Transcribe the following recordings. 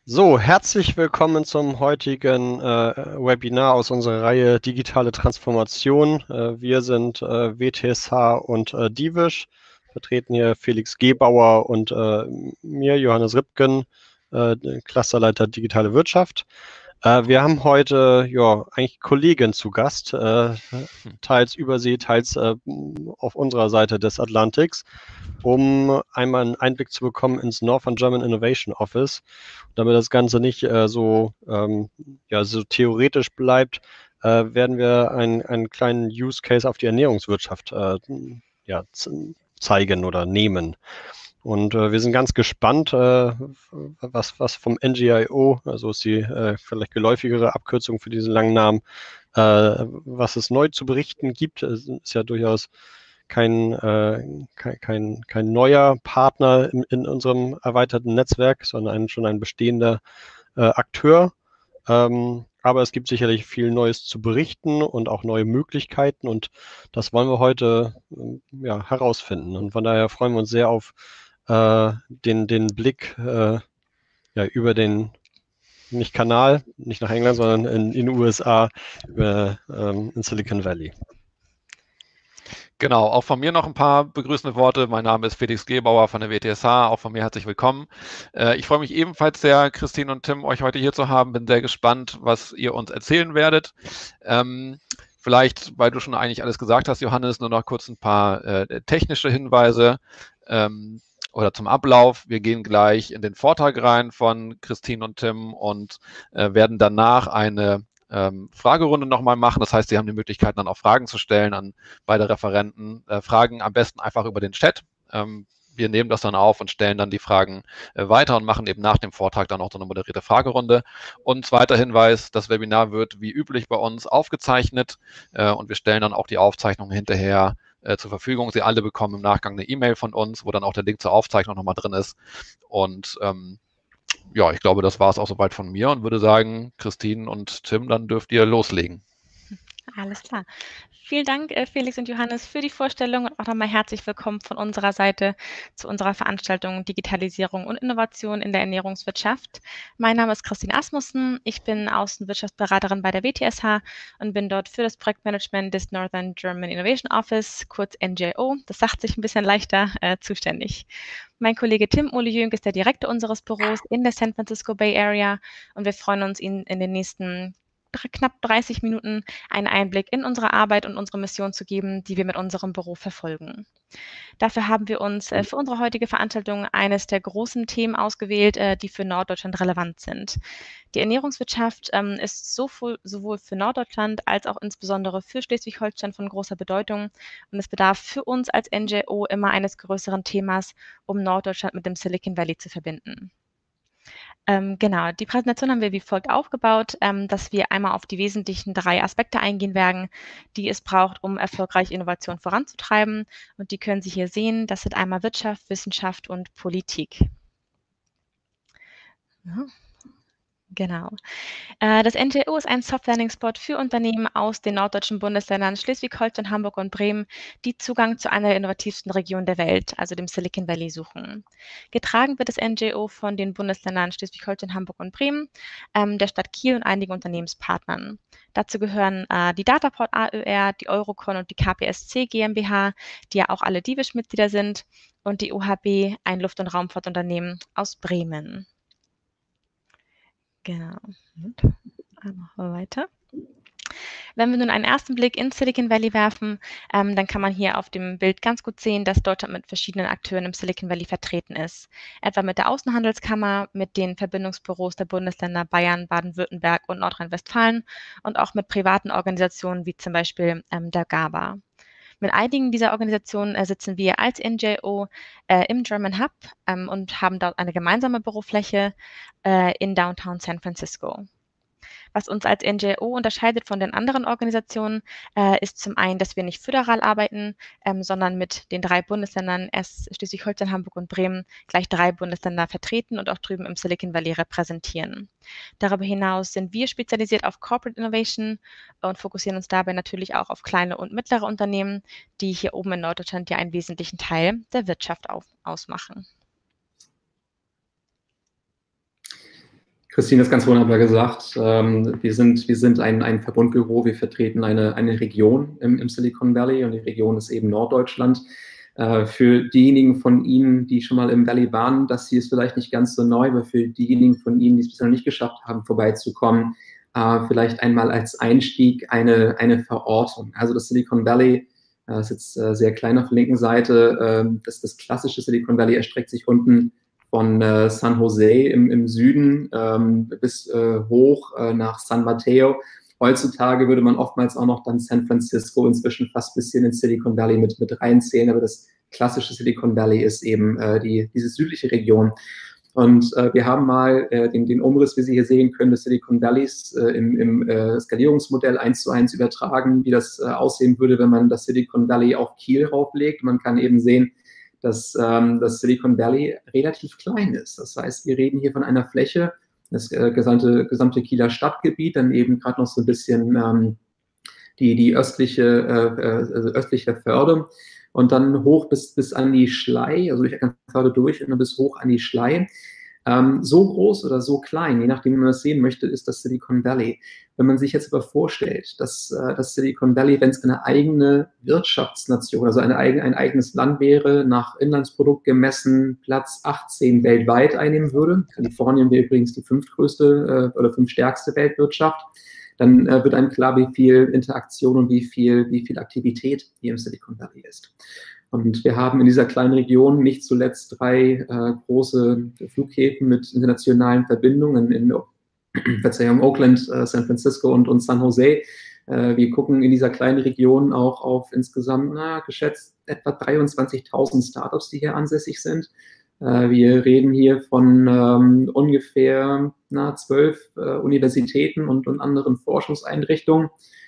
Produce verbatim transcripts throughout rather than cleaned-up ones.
So, herzlich willkommen zum heutigen äh, Webinar aus unserer Reihe Digitale Transformation. Äh, wir sind äh, W T S H und äh, Divisch, vertreten hier Felix Gebauer und äh, mir, Johannes Ripken, äh, Clusterleiter Digitale Wirtschaft. Äh, wir haben heute ja eigentlich Kollegen zu Gast, äh, teils Übersee, teils äh, auf unserer Seite des Atlantiks, um einmal einen Einblick zu bekommen ins Northern German Innovation Office. Damit das Ganze nicht äh, so, ähm, ja, so theoretisch bleibt, äh, werden wir ein, einen kleinen Use Case auf die Ernährungswirtschaft äh, ja, zeigen oder nehmen. Und äh, wir sind ganz gespannt, äh, was, was vom N G I O, also ist die äh, vielleicht geläufigere Abkürzung für diesen langen Namen, äh, was es neu zu berichten gibt. Es ist ja durchaus kein, äh, kein, kein, kein neuer Partner in, in unserem erweiterten Netzwerk, sondern ein, schon ein bestehender äh, Akteur. Ähm, aber es gibt sicherlich viel Neues zu berichten und auch neue Möglichkeiten, und das wollen wir heute äh, ja, herausfinden. Und von daher freuen wir uns sehr auf äh, den, den Blick äh, ja, über den, nicht Kanal, nicht nach England, sondern in den U S A, über, ähm, in Silicon Valley. Genau, auch von mir noch ein paar begrüßende Worte. Mein Name ist Felix Gebauer von der W T S H, auch von mir herzlich willkommen. Äh, ich freue mich ebenfalls sehr, Christine und Tim, euch heute hier zu haben. Bin sehr gespannt, was ihr uns erzählen werdet. Ähm, vielleicht, weil du schon eigentlich alles gesagt hast, Johannes, nur noch kurz ein paar äh, technische Hinweise ähm, oder zum Ablauf. Wir gehen gleich in den Vortrag rein von Christine und Tim und äh, werden danach eine ähm, Fragerunde nochmal machen. Das heißt, Sie haben die Möglichkeit, dann auch Fragen zu stellen an beide Referenten. Äh, Fragen am besten einfach über den Chat. Ähm, wir nehmen das dann auf und stellen dann die Fragen äh, weiter und machen eben nach dem Vortrag dann auch so eine moderierte Fragerunde. Und zweiter Hinweis, das Webinar wird wie üblich bei uns aufgezeichnet äh, und wir stellen dann auch die Aufzeichnung hinterher äh, zur Verfügung. Sie alle bekommen im Nachgang eine E-Mail von uns, wo dann auch der Link zur Aufzeichnung nochmal drin ist. Und ähm, ja, ich glaube, das war es auch soweit von mir und würde sagen, Christine und Tim, dann dürft ihr loslegen. Alles klar. Vielen Dank, äh, Felix und Johannes, für die Vorstellung und auch nochmal herzlich willkommen von unserer Seite zu unserer Veranstaltung Digitalisierung und Innovation in der Ernährungswirtschaft. Mein Name ist Christine Asmussen. Ich bin Außenwirtschaftsberaterin bei der W T S H und bin dort für das Projektmanagement des Northern German Innovation Office, kurz N G I O, das sagt sich ein bisschen leichter, äh, zuständig. Mein Kollege Tim Ole Jünk ist der Direktor unseres Büros in der San Francisco Bay Area und wir freuen uns, Ihnen in den nächsten knapp dreißig Minuten einen Einblick in unsere Arbeit und unsere Mission zu geben, die wir mit unserem Büro verfolgen. Dafür haben wir uns äh, für unsere heutige Veranstaltung eines der großen Themen ausgewählt, äh, die für Norddeutschland relevant sind. Die Ernährungswirtschaft ähm, ist sowohl, sowohl für Norddeutschland als auch insbesondere für Schleswig-Holstein von großer Bedeutung, und es bedarf für uns als N G O immer eines größeren Themas, um Norddeutschland mit dem Silicon Valley zu verbinden. Ähm, genau, die Präsentation haben wir wie folgt aufgebaut, ähm, dass wir einmal auf die wesentlichen drei Aspekte eingehen werden, die es braucht, um erfolgreich Innovation voranzutreiben. Und die können Sie hier sehen. Das sind einmal Wirtschaft, Wissenschaft und Politik. Ja. Genau. Äh, das N G O ist ein Soft-Landing-Spot für Unternehmen aus den norddeutschen Bundesländern Schleswig-Holstein, Hamburg und Bremen, die Zugang zu einer der innovativsten Regionen der Welt, also dem Silicon Valley, suchen. Getragen wird das N G O von den Bundesländern Schleswig-Holstein, Hamburg und Bremen, ähm, der Stadt Kiel und einigen Unternehmenspartnern. Dazu gehören äh, die Dataport A Ö R, die Eurocon und die K P S C GmbH, die ja auch alle Divisch-Mitglieder sind, und die O H B, ein Luft- und Raumfahrtunternehmen aus Bremen. Genau. Und machen wir weiter. Wenn wir nun einen ersten Blick in Silicon Valley werfen, ähm, dann kann man hier auf dem Bild ganz gut sehen, dass Deutschland mit verschiedenen Akteuren im Silicon Valley vertreten ist. Etwa mit der Außenhandelskammer, mit den Verbindungsbüros der Bundesländer Bayern, Baden-Württemberg und Nordrhein-Westfalen und auch mit privaten Organisationen wie zum Beispiel ähm, der GABA. Mit einigen dieser Organisationen äh, sitzen wir als N G O äh, im German Hub ähm, und haben dort eine gemeinsame Bürofläche äh, in Downtown San Francisco. Was uns als N G O unterscheidet von den anderen Organisationen, äh, ist zum einen, dass wir nicht föderal arbeiten, ähm, sondern mit den drei Bundesländern Schleswig-Holstein, Hamburg und Bremen gleich drei Bundesländer vertreten und auch drüben im Silicon Valley repräsentieren. Darüber hinaus sind wir spezialisiert auf Corporate Innovation und fokussieren uns dabei natürlich auch auf kleine und mittlere Unternehmen, die hier oben in Norddeutschland ja einen wesentlichen Teil der Wirtschaft auf, ausmachen. Christine hat es ganz wunderbar gesagt. Ähm, wir sind, wir sind ein, ein Verbundbüro, wir vertreten eine, eine Region im, im Silicon Valley und die Region ist eben Norddeutschland. Äh, für diejenigen von Ihnen, die schon mal im Valley waren, das hier ist vielleicht nicht ganz so neu, aber für diejenigen von Ihnen, die es bisher noch nicht geschafft haben, vorbeizukommen, äh, vielleicht einmal als Einstieg eine, eine Verortung. Also das Silicon Valley, äh, ist jetzt äh, sehr klein auf der linken Seite, äh, das, das klassische Silicon Valley erstreckt sich unten von äh, San Jose im, im Süden ähm, bis äh, hoch äh, nach San Mateo. Heutzutage würde man oftmals auch noch dann San Francisco inzwischen fast ein bisschen in Silicon Valley mit, mit reinzählen, aber das klassische Silicon Valley ist eben äh, die, diese südliche Region. Und äh, wir haben mal äh, den, den Umriss, wie Sie hier sehen können, des Silicon Valleys äh, im, im äh, Skalierungsmodell eins zu eins übertragen, wie das äh, aussehen würde, wenn man das Silicon Valley auf Kiel rauflegt. Man kann eben sehen, dass ähm, das Silicon Valley relativ klein ist. Das heißt, wir reden hier von einer Fläche, das äh, gesamte, gesamte Kieler Stadtgebiet, dann eben gerade noch so ein bisschen ähm, die, die östliche, äh, also östliche Förde und dann hoch bis, bis an die Schlei, also durch Eckernförde durch und dann bis hoch an die Schlei. Ähm, so groß oder so klein, je nachdem, wie man das sehen möchte, ist das Silicon Valley. Wenn man sich jetzt aber vorstellt, dass äh, das Silicon Valley, wenn es eine eigene Wirtschaftsnation, also eine eigen, ein eigenes Land wäre, nach Inlandsprodukt gemessen Platz achtzehn weltweit einnehmen würde, Kalifornien wäre übrigens die fünftgrößte äh, oder fünftstärkste Weltwirtschaft, dann äh, wird einem klar, wie viel Interaktion und wie viel, wie viel Aktivität hier im Silicon Valley ist. Und wir haben in dieser kleinen Region nicht zuletzt drei äh, große Flughäfen mit internationalen Verbindungen in Verzeihung, Oakland, äh, San Francisco und, und San Jose. Äh, wir gucken in dieser kleinen Region auch auf insgesamt, na, geschätzt etwa dreiundzwanzigtausend Startups, die hier ansässig sind. Äh, wir reden hier von ähm, ungefähr na, zwölf äh, Universitäten und, und anderen Forschungseinrichtungen.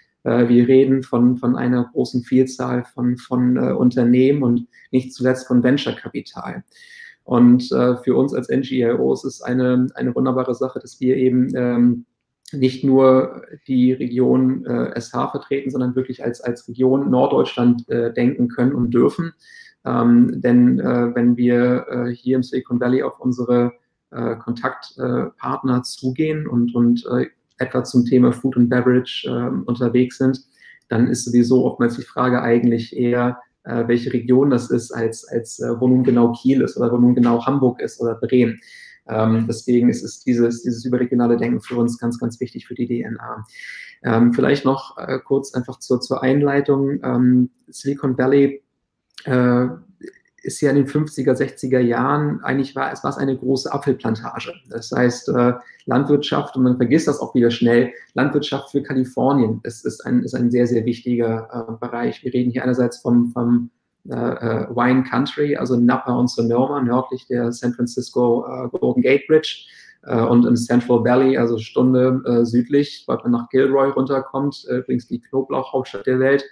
Wir reden von, von einer großen Vielzahl von, von äh, Unternehmen und nicht zuletzt von Venture-Kapital. Und äh, für uns als N G I O ist es eine, eine wunderbare Sache, dass wir eben ähm, nicht nur die Region äh, S H vertreten, sondern wirklich als, als Region Norddeutschland äh, denken können und dürfen. Ähm, denn äh, wenn wir äh, hier im Silicon Valley auf unsere äh, Kontaktpartner äh, zugehen und, und äh, etwa zum Thema Food and Beverage äh, unterwegs sind, dann ist sowieso oftmals die Frage eigentlich eher, äh, welche Region das ist, als, als äh, wo nun genau Kiel ist oder wo nun genau Hamburg ist oder Bremen. Ähm, deswegen ist es dieses, dieses überregionale Denken für uns ganz, ganz wichtig für die D N A. Ähm, vielleicht noch äh, kurz einfach zur, zur Einleitung. Ähm, Silicon Valley äh, ist ja in den fünfziger, sechziger Jahren, eigentlich war es war es eine große Apfelplantage. Das heißt, äh, Landwirtschaft, und man vergisst das auch wieder schnell, Landwirtschaft für Kalifornien ist, ist, ein, ist ein sehr, sehr wichtiger äh, Bereich. Wir reden hier einerseits vom, vom äh, Wine Country, also Napa und Sonoma, nördlich der San Francisco äh, Golden Gate Bridge, äh, und im Central Valley, also Stunde äh, südlich, weil man nach Gilroy runterkommt, äh, übrigens die Knoblauchhauptstadt der Welt.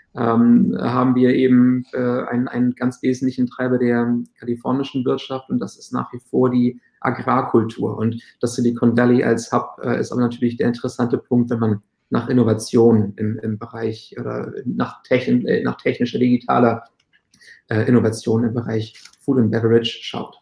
Ähm, haben wir eben äh, einen, einen ganz wesentlichen Treiber der kalifornischen Wirtschaft und das ist nach wie vor die Agrarkultur. Und das Silicon Valley als Hub äh, ist aber natürlich der interessante Punkt, wenn man nach Innovation im, im Bereich oder nach, techn äh, nach technischer, digitaler äh, Innovation im Bereich Food and Beverage schaut.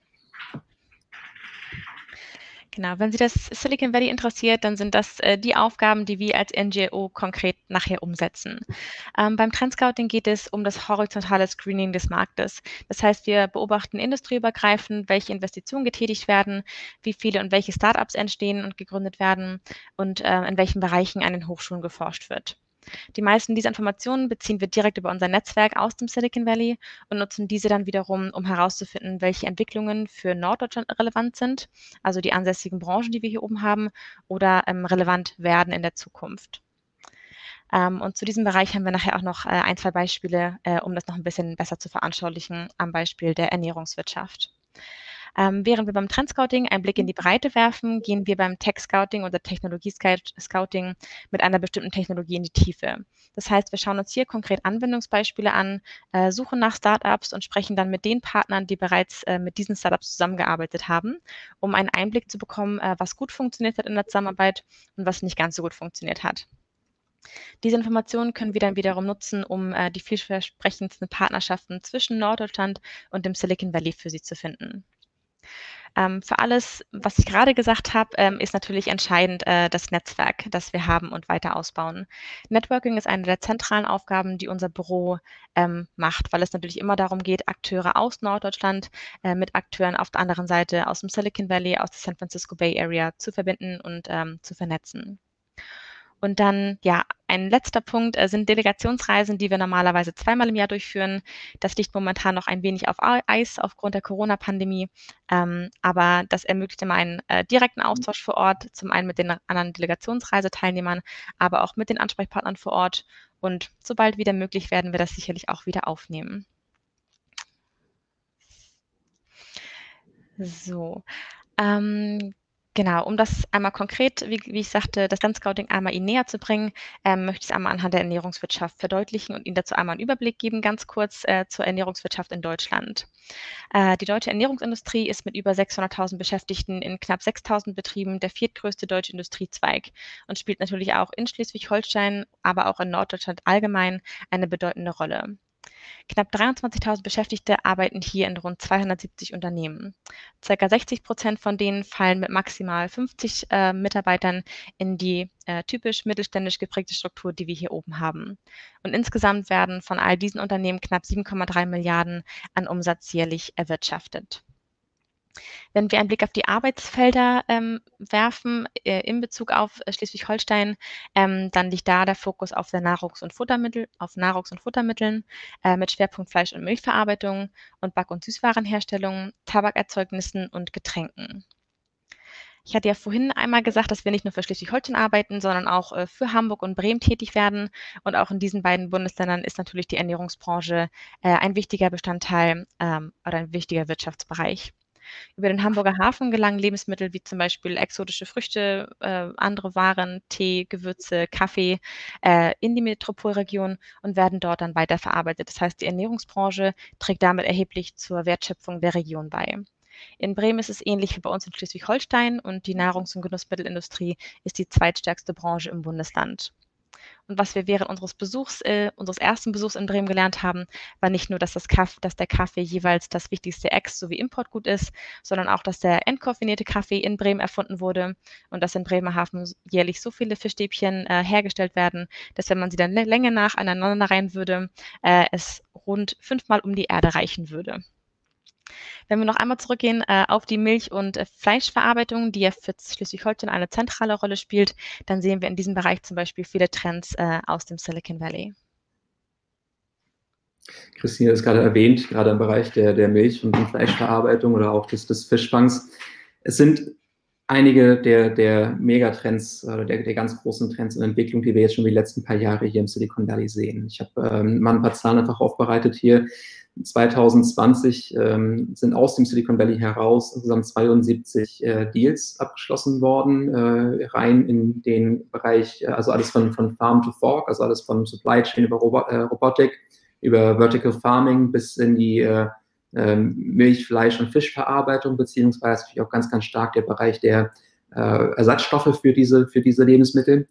Genau, wenn Sie das Silicon Valley interessiert, dann sind das äh, die Aufgaben, die wir als N G I O konkret nachher umsetzen. Ähm, beim Trendscouting geht es um das horizontale Screening des Marktes. Das heißt, wir beobachten industrieübergreifend, welche Investitionen getätigt werden, wie viele und welche Startups entstehen und gegründet werden und äh, in welchen Bereichen an den Hochschulen geforscht wird. Die meisten dieser Informationen beziehen wir direkt über unser Netzwerk aus dem Silicon Valley und nutzen diese dann wiederum, um herauszufinden, welche Entwicklungen für Norddeutschland relevant sind, also die ansässigen Branchen, die wir hier oben haben, oder ähm, relevant werden in der Zukunft. Ähm, und zu diesem Bereich haben wir nachher auch noch äh, ein, zwei Beispiele, äh, um das noch ein bisschen besser zu veranschaulichen, am Beispiel der Ernährungswirtschaft. Ähm, während wir beim Trendscouting einen Blick in die Breite werfen, gehen wir beim Tech-Scouting oder Technologie-Scouting mit einer bestimmten Technologie in die Tiefe. Das heißt, wir schauen uns hier konkret Anwendungsbeispiele an, äh, suchen nach Startups und sprechen dann mit den Partnern, die bereits äh, mit diesen Startups zusammengearbeitet haben, um einen Einblick zu bekommen, äh, was gut funktioniert hat in der Zusammenarbeit und was nicht ganz so gut funktioniert hat. Diese Informationen können wir dann wiederum nutzen, um äh, die vielversprechendsten Partnerschaften zwischen Norddeutschland und dem Silicon Valley für Sie zu finden. Ähm, für alles, was ich gerade gesagt habe, ähm, ist natürlich entscheidend äh, das Netzwerk, das wir haben und weiter ausbauen. Networking ist eine der zentralen Aufgaben, die unser Büro ähm, macht, weil es natürlich immer darum geht, Akteure aus Norddeutschland äh, mit Akteuren auf der anderen Seite aus dem Silicon Valley, aus der San Francisco Bay Area zu verbinden und ähm, zu vernetzen. Und dann, ja, ein letzter Punkt äh, sind Delegationsreisen, die wir normalerweise zweimal im Jahr durchführen. Das liegt momentan noch ein wenig auf Eis aufgrund der Corona-Pandemie, ähm, aber das ermöglicht immer einen äh, direkten Austausch vor Ort, zum einen mit den anderen Delegationsreiseteilnehmern, aber auch mit den Ansprechpartnern vor Ort. Und sobald wieder möglich, werden wir das sicherlich auch wieder aufnehmen. So, ähm, genau, um das einmal konkret, wie, wie ich sagte, das Landscouting einmal Ihnen näher zu bringen, ähm, möchte ich es einmal anhand der Ernährungswirtschaft verdeutlichen und Ihnen dazu einmal einen Überblick geben, ganz kurz äh, zur Ernährungswirtschaft in Deutschland. Äh, die deutsche Ernährungsindustrie ist mit über sechshunderttausend Beschäftigten in knapp sechstausend Betrieben der viertgrößte deutsche Industriezweig und spielt natürlich auch in Schleswig-Holstein, aber auch in Norddeutschland allgemein eine bedeutende Rolle. Knapp dreiundzwanzigtausend Beschäftigte arbeiten hier in rund zweihundertsiebzig Unternehmen. Circa sechzig Prozent von denen fallen mit maximal fünfzig äh, Mitarbeitern in die äh, typisch mittelständisch geprägte Struktur, die wir hier oben haben. Und insgesamt werden von all diesen Unternehmen knapp sieben Komma drei Milliarden an Umsatz jährlich erwirtschaftet. Wenn wir einen Blick auf die Arbeitsfelder ähm, werfen äh, in Bezug auf äh, Schleswig-Holstein, ähm, dann liegt da der Fokus auf der Nahrungs- und Futtermittel, auf Nahrungs- und Futtermitteln äh, mit Schwerpunkt Fleisch- und Milchverarbeitung und Back- und Süßwarenherstellung, Tabakerzeugnissen und Getränken. Ich hatte ja vorhin einmal gesagt, dass wir nicht nur für Schleswig-Holstein arbeiten, sondern auch äh, für Hamburg und Bremen tätig werden. Und auch in diesen beiden Bundesländern ist natürlich die Ernährungsbranche äh, ein wichtiger Bestandteil ähm, oder ein wichtiger Wirtschaftsbereich. Über den Hamburger Hafen gelangen Lebensmittel wie zum Beispiel exotische Früchte, äh, andere Waren, Tee, Gewürze, Kaffee äh, in die Metropolregion und werden dort dann weiterverarbeitet. Das heißt, die Ernährungsbranche trägt damit erheblich zur Wertschöpfung der Region bei. In Bremen ist es ähnlich wie bei uns in Schleswig-Holstein und die Nahrungs- und Genussmittelindustrie ist die zweitstärkste Branche im Bundesland. Und was wir während unseres Besuchs, äh, unseres ersten Besuchs in Bremen gelernt haben, war nicht nur, dass, das Kaff, dass der Kaffee jeweils das wichtigste Ex- sowie Importgut ist, sondern auch, dass der entkoffinierte Kaffee in Bremen erfunden wurde und dass in Bremerhaven jährlich so viele Fischstäbchen äh, hergestellt werden, dass wenn man sie dann Länge nach aneinander reihen würde, äh, es rund fünfmal um die Erde reichen würde. Wenn wir noch einmal zurückgehen äh, auf die Milch- und äh, Fleischverarbeitung, die ja für Schleswig-Holstein eine zentrale Rolle spielt, dann sehen wir in diesem Bereich zum Beispiel viele Trends äh, aus dem Silicon Valley. Christine hat es gerade erwähnt, gerade im Bereich der, der Milch- und Fleischverarbeitung oder auch des, des Fischfangs. Es sind einige der, der Megatrends oder der, der ganz großen Trends in Entwicklung, die wir jetzt schon die letzten paar Jahre hier im Silicon Valley sehen. Ich habe ähm, mal ein paar Zahlen einfach aufbereitet hier. zwanzig zwanzig ähm, sind aus dem Silicon Valley heraus insgesamt zweiundsiebzig äh, Deals abgeschlossen worden, äh, rein in den Bereich, also alles von, von Farm to Fork, also alles von Supply Chain über Robo äh, Robotik, über Vertical Farming bis in die äh, Milch-, Fleisch- und Fischverarbeitung, beziehungsweise natürlich auch ganz, ganz stark der Bereich der äh, Ersatzstoffe für diese, für diese Lebensmittel.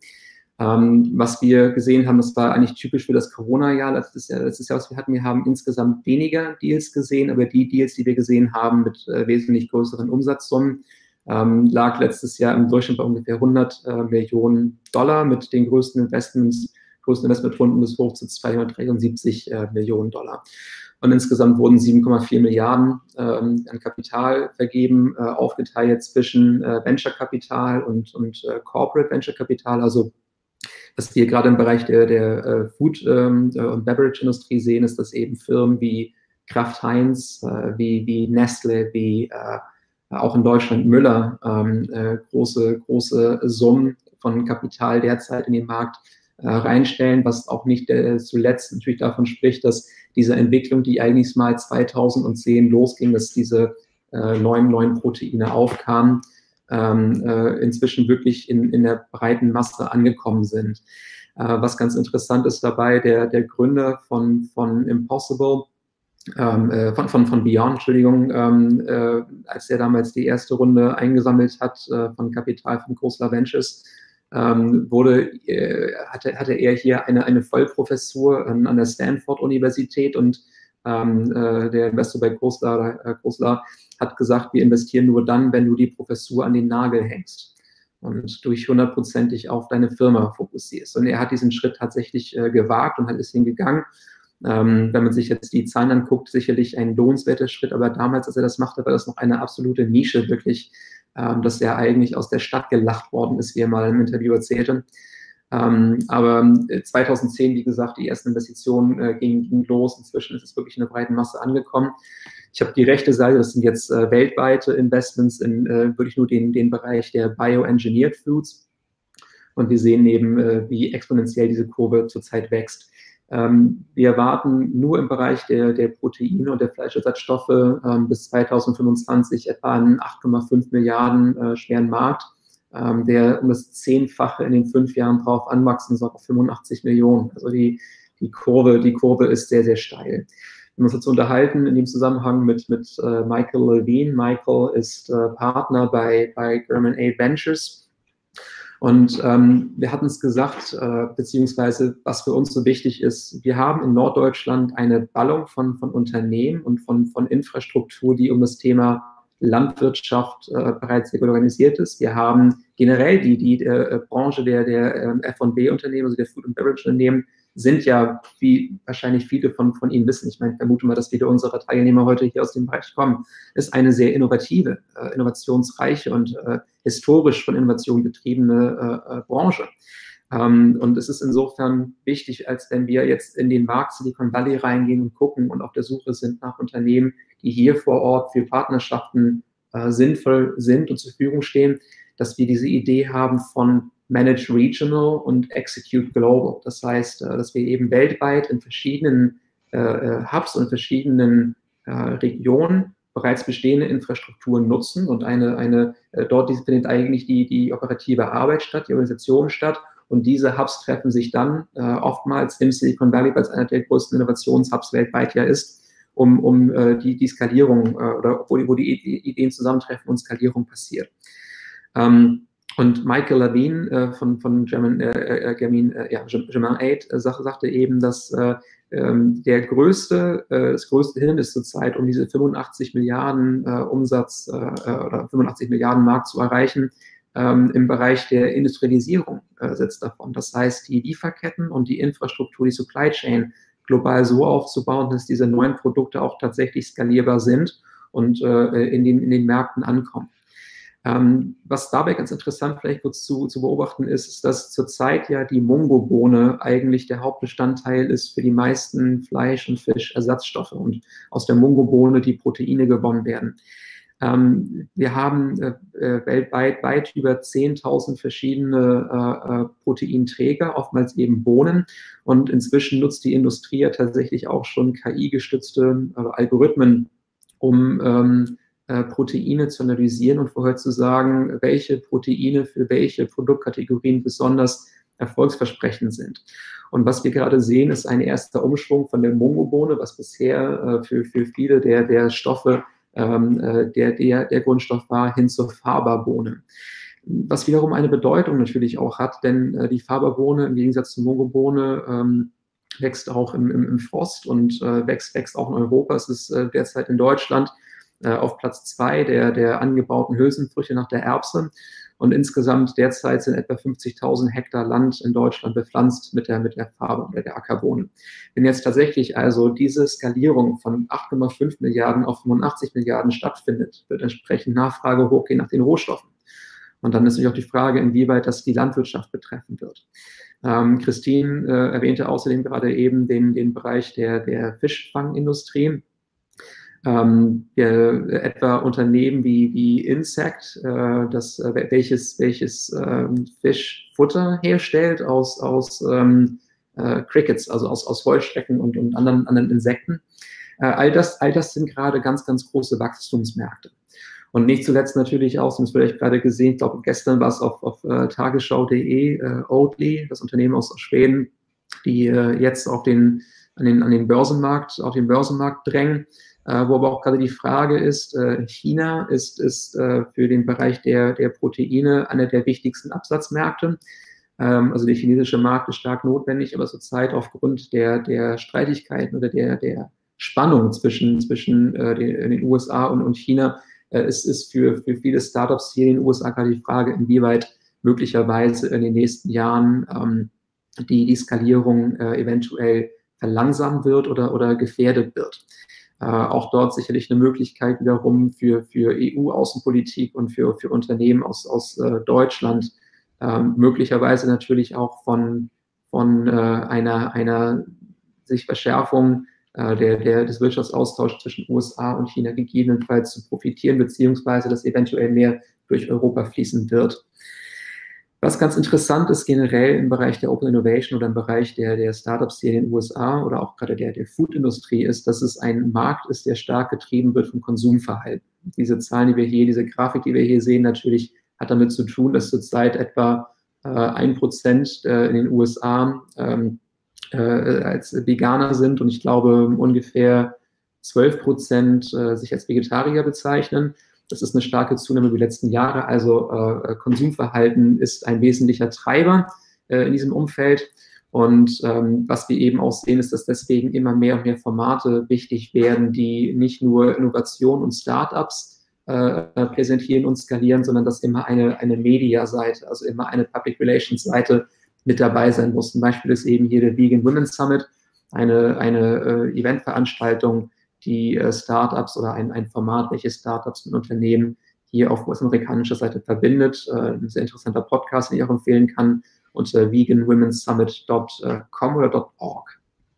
Ähm, was wir gesehen haben, das war eigentlich typisch für das Corona-Jahr, letztes Jahr, letztes Jahr, was wir hatten. Wir haben insgesamt weniger Deals gesehen, aber die Deals, die wir gesehen haben mit äh, wesentlich größeren Umsatzsummen, ähm, lag letztes Jahr im Durchschnitt bei ungefähr hundert äh, Millionen Dollar mit den größten Investments, größten Investmentrunden bis hoch zu zweihundertdreiundsiebzig äh, Millionen Dollar. Und insgesamt wurden sieben Komma vier Milliarden ähm, an Kapital vergeben, äh, aufgeteilt zwischen äh, Venture-Kapital und, und äh, Corporate Venture-Kapital. Also was wir gerade im Bereich der, der äh, Food- ähm, und Beverage-Industrie sehen, ist, dass eben Firmen wie Kraft Heinz, äh, wie, wie Nestle, wie äh, auch in Deutschland Müller ähm, äh, große, große Summen von Kapital derzeit in den Markt äh, reinstellen, was auch nicht äh, zuletzt natürlich davon spricht, dass diese Entwicklung, die eigentlich mal zweitausendzehn losging, dass diese äh, neuen, neuen Proteine aufkamen, ähm, äh, inzwischen wirklich in, in der breiten Masse angekommen sind. Äh, was ganz interessant ist dabei, der, der Gründer von, von Impossible, ähm, äh, von, von, von Beyond, Entschuldigung, ähm, äh, als er damals die erste Runde eingesammelt hat äh, von Kapital von Khosla Ventures, ähm, wurde, äh, hatte, hatte er hier eine, eine Vollprofessur an, an der Stanford-Universität und ähm, äh, der Investor bei Großler, äh, Großler hat gesagt, wir investieren nur dann, wenn du die Professur an den Nagel hängst und durch hundertprozentig auf deine Firma fokussierst. Und er hat diesen Schritt tatsächlich äh, gewagt und hat ist hingegangen. Ähm, wenn man sich jetzt die Zahlen anguckt, sicherlich ein lohnenswerter Schritt, aber damals, als er das machte, war das noch eine absolute Nische, wirklich, ähm, dass er eigentlich aus der Stadt gelacht worden ist, wie er mal im Interview erzählte. Ähm, aber zweitausendzehn, wie gesagt, die ersten Investitionen äh, gingen, gingen los. Inzwischen ist es wirklich in der breiten Masse angekommen. Ich habe die rechte Seite, das sind jetzt äh, weltweite Investments in äh, wirklich nur den, den Bereich der Bioengineered Foods. Und wir sehen eben, äh, wie exponentiell diese Kurve zurzeit wächst. Ähm, wir erwarten nur im Bereich der, der Proteine und der Fleischersatzstoffe ähm, bis zweitausendfünfundzwanzig etwa einen acht Komma fünf Milliarden äh, schweren Markt, ähm, der um das Zehnfache in den fünf Jahren drauf anwachsen soll auf fünfundachtzig Millionen. Also die, die, Kurve, die Kurve ist sehr, sehr steil. Wir uns jetzt unterhalten in dem Zusammenhang mit, mit äh, Michael Levine. Michael ist äh, Partner bei, bei German-Aid Ventures. Und ähm, wir hatten es gesagt, äh, beziehungsweise was für uns so wichtig ist, wir haben in Norddeutschland eine Ballung von, von Unternehmen und von, von Infrastruktur, die um das Thema Landwirtschaft äh, bereits sehr gut organisiert ist. Wir haben generell die, die äh, Branche der, der äh, F und B-Unternehmen, also der Food- and Beverage-Unternehmen, sind ja, wie wahrscheinlich viele von, von Ihnen wissen, ich meine, ich vermute mal, dass viele unserer Teilnehmer heute hier aus dem Bereich kommen, ist eine sehr innovative, äh, innovationsreiche und äh, historisch von Innovation getriebene äh, äh, Branche. Ähm, und es ist insofern wichtig, als wenn wir jetzt in den Markt Silicon Valley reingehen und gucken und auf der Suche sind nach Unternehmen, die hier vor Ort für Partnerschaften äh, sinnvoll sind und zur Verfügung stehen, dass wir diese Idee haben von Manage Regional und Execute Global. Das heißt, dass wir eben weltweit in verschiedenen äh, Hubs und verschiedenen äh, Regionen bereits bestehende Infrastrukturen nutzen und eine, eine äh, dort findet eigentlich die, die operative Arbeit statt, die Organisation statt und diese Hubs treffen sich dann äh, oftmals im Silicon Valley, weil es einer der größten Innovationshubs weltweit ja ist, um, um äh, die, die Skalierung äh, oder wo die, wo die Ideen zusammentreffen und Skalierung passiert. Ähm, Und Michael Levine äh, von, von German, äh, äh, German, äh, ja, German-Aid äh, sagte eben, dass äh, ähm, der größte, äh, das größte Hindernis zurzeit, um diese fünfundachtzig Milliarden äh, Umsatz äh, oder fünfundachtzig Milliarden Markt zu erreichen, ähm, im Bereich der Industrialisierung äh, sitzt davon. Das heißt, die Lieferketten und die Infrastruktur, die Supply Chain global so aufzubauen, dass diese neuen Produkte auch tatsächlich skalierbar sind und äh, in, den, in den Märkten ankommen. Ähm, was dabei ganz interessant vielleicht kurz zu, zu beobachten ist, ist, dass zurzeit ja die Mungobohne eigentlich der Hauptbestandteil ist für die meisten Fleisch- und Fischersatzstoffe und aus der Mungobohne die Proteine gewonnen werden. Ähm, wir haben äh, weltweit weit über zehntausend verschiedene äh, Proteinträger, oftmals eben Bohnen. Und inzwischen nutzt die Industrie ja tatsächlich auch schon K I-gestützte äh, Algorithmen, um ähm, Proteine zu analysieren und vorher zu sagen, welche Proteine für welche Produktkategorien besonders erfolgsversprechend sind. Und was wir gerade sehen, ist ein erster Umschwung von der Mungobohne, was bisher äh, für, für viele der, der Stoffe ähm, der, der, der Grundstoff war, hin zur Faberbohne. Was wiederum eine Bedeutung natürlich auch hat, denn äh, die Faberbohne im Gegensatz zur Mungobohne ähm, wächst auch im, im, im Frost und äh, wächst, wächst auch in Europa. Es ist äh, derzeit in Deutschland auf Platz zwei der, der angebauten Hülsenfrüchte nach der Erbse. Und insgesamt derzeit sind etwa fünfzigtausend Hektar Land in Deutschland bepflanzt mit der, mit der Farbe oder der Ackerbohne. Wenn jetzt tatsächlich also diese Skalierung von acht Komma fünf Milliarden auf fünfundachtzig Milliarden stattfindet, wird entsprechend Nachfrage hochgehen nach den Rohstoffen. Und dann ist natürlich auch die Frage, inwieweit das die Landwirtschaft betreffen wird. Ähm, Christine äh, erwähnte außerdem gerade eben den, den Bereich der, der Fischfangindustrie. Ähm, äh, etwa Unternehmen wie, wie Insect, äh, das, äh, welches, welches ähm, Fischfutter herstellt aus, aus ähm, äh, Crickets, also aus, aus Heuschrecken und, und anderen, anderen Insekten. Äh, all, das, all das sind gerade ganz, ganz große Wachstumsmärkte. Und nicht zuletzt natürlich auch, das vielleicht gerade gesehen, ich glaube gestern war es auf, auf äh, tagesschau punkt de, äh, Oatly, das Unternehmen aus, aus Schweden, die äh, jetzt auf den, an, den, an den Börsenmarkt, auf den Börsenmarkt drängen. Äh, wo aber auch gerade die Frage ist, äh, China ist, ist äh, für den Bereich der, der Proteine einer der wichtigsten Absatzmärkte. Ähm, also der chinesische Markt ist stark notwendig, aber zurzeit aufgrund der, der Streitigkeiten oder der, der Spannung zwischen, zwischen äh, den, den U S A und, und China. Äh, es ist für, für viele Startups hier in den U S A gerade die Frage, inwieweit möglicherweise in den nächsten Jahren ähm, die, die Skalierung äh, eventuell verlangsamt wird oder, oder gefährdet wird. Äh, auch dort sicherlich eine Möglichkeit wiederum für, für E U-Außenpolitik und für, für Unternehmen aus, aus äh, Deutschland, äh, möglicherweise natürlich auch von, von äh, einer, einer sich Verschärfung äh, der, der, des Wirtschaftsaustauschs zwischen U S A und China gegebenenfalls zu profitieren, beziehungsweise dass eventuell mehr durch Europa fließen wird. Was ganz interessant ist generell im Bereich der Open Innovation oder im Bereich der, der Startups hier in den U S A oder auch gerade der, der Food-Industrie ist, dass es ein Markt ist, der stark getrieben wird vom Konsumverhalten. Diese Zahlen, die wir hier, diese Grafik, die wir hier sehen, natürlich hat damit zu tun, dass zurzeit etwa ein äh, Prozent äh, in den U S A ähm, äh, als Veganer sind und ich glaube ungefähr zwölf Prozent äh, sich als Vegetarier bezeichnen. Das ist eine starke Zunahme über die letzten Jahre. Also äh, Konsumverhalten ist ein wesentlicher Treiber äh, in diesem Umfeld. Und ähm, was wir eben auch sehen, ist, dass deswegen immer mehr und mehr Formate wichtig werden, die nicht nur Innovation und Startups äh, präsentieren und skalieren, sondern dass immer eine, eine Media-Seite, also immer eine Public Relations-Seite mit dabei sein muss. Ein Beispiel ist eben hier der Vegan Women's Summit, eine, eine äh, Eventveranstaltung, die äh, Startups oder ein, ein Format, welches Startups mit Unternehmen hier auf US-amerikanischer Seite verbindet. Äh, ein sehr interessanter Podcast, den ich auch empfehlen kann, unter vegan women's summit dot com oder .org.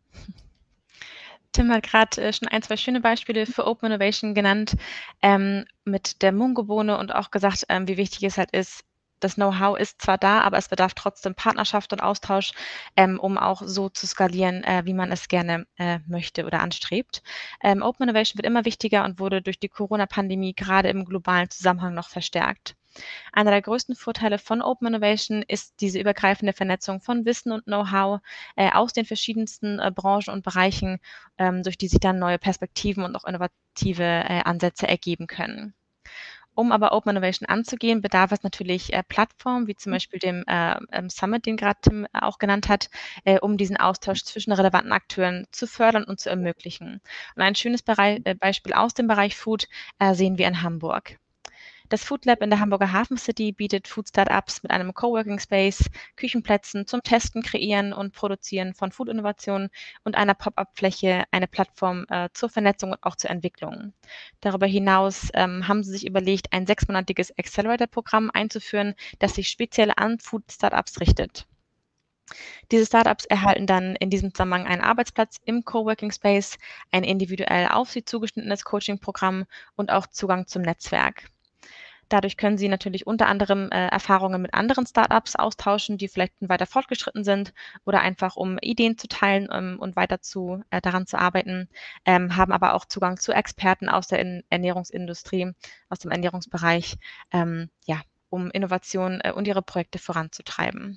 Tim hat gerade äh, schon ein, zwei schöne Beispiele für Open Innovation genannt, ähm, mit der Mungobohne und auch gesagt, ähm, wie wichtig es halt ist, das Know-how ist zwar da, aber es bedarf trotzdem Partnerschaft und Austausch, ähm, um auch so zu skalieren, äh, wie man es gerne äh, möchte oder anstrebt. Ähm, Open Innovation wird immer wichtiger und wurde durch die Corona-Pandemie gerade im globalen Zusammenhang noch verstärkt. Einer der größten Vorteile von Open Innovation ist diese übergreifende Vernetzung von Wissen und Know-how äh, aus den verschiedensten äh, Branchen und Bereichen, ähm, durch die sich dann neue Perspektiven und auch innovative äh, Ansätze ergeben können. Um aber Open Innovation anzugehen, bedarf es natürlich äh, Plattformen, wie zum Beispiel dem äh, Summit, den gerade Tim auch genannt hat, äh, um diesen Austausch zwischen relevanten Akteuren zu fördern und zu ermöglichen. Und ein schönes Bereich, äh, Beispiel aus dem Bereich Food äh, sehen wir in Hamburg. Das Food Lab in der Hamburger Hafen City bietet Food Startups mit einem Coworking Space, Küchenplätzen zum Testen, Kreieren und Produzieren von Food-Innovationen und einer Pop-up-Fläche eine Plattform äh, zur Vernetzung und auch zur Entwicklung. Darüber hinaus ähm, haben sie sich überlegt, ein sechsmonatiges Accelerator-Programm einzuführen, das sich speziell an Food-Startups richtet. Diese Startups erhalten dann in diesem Zusammenhang einen Arbeitsplatz im Coworking Space, ein individuell auf sie zugeschnittenes Coaching-Programm und auch Zugang zum Netzwerk. Dadurch können Sie natürlich unter anderem äh, Erfahrungen mit anderen Startups austauschen, die vielleicht weiter fortgeschritten sind oder einfach um Ideen zu teilen ähm, und weiter zu, äh, daran zu arbeiten, ähm, haben aber auch Zugang zu Experten aus der In- Ernährungsindustrie, aus dem Ernährungsbereich, ähm, ja, um Innovation äh, und ihre Projekte voranzutreiben.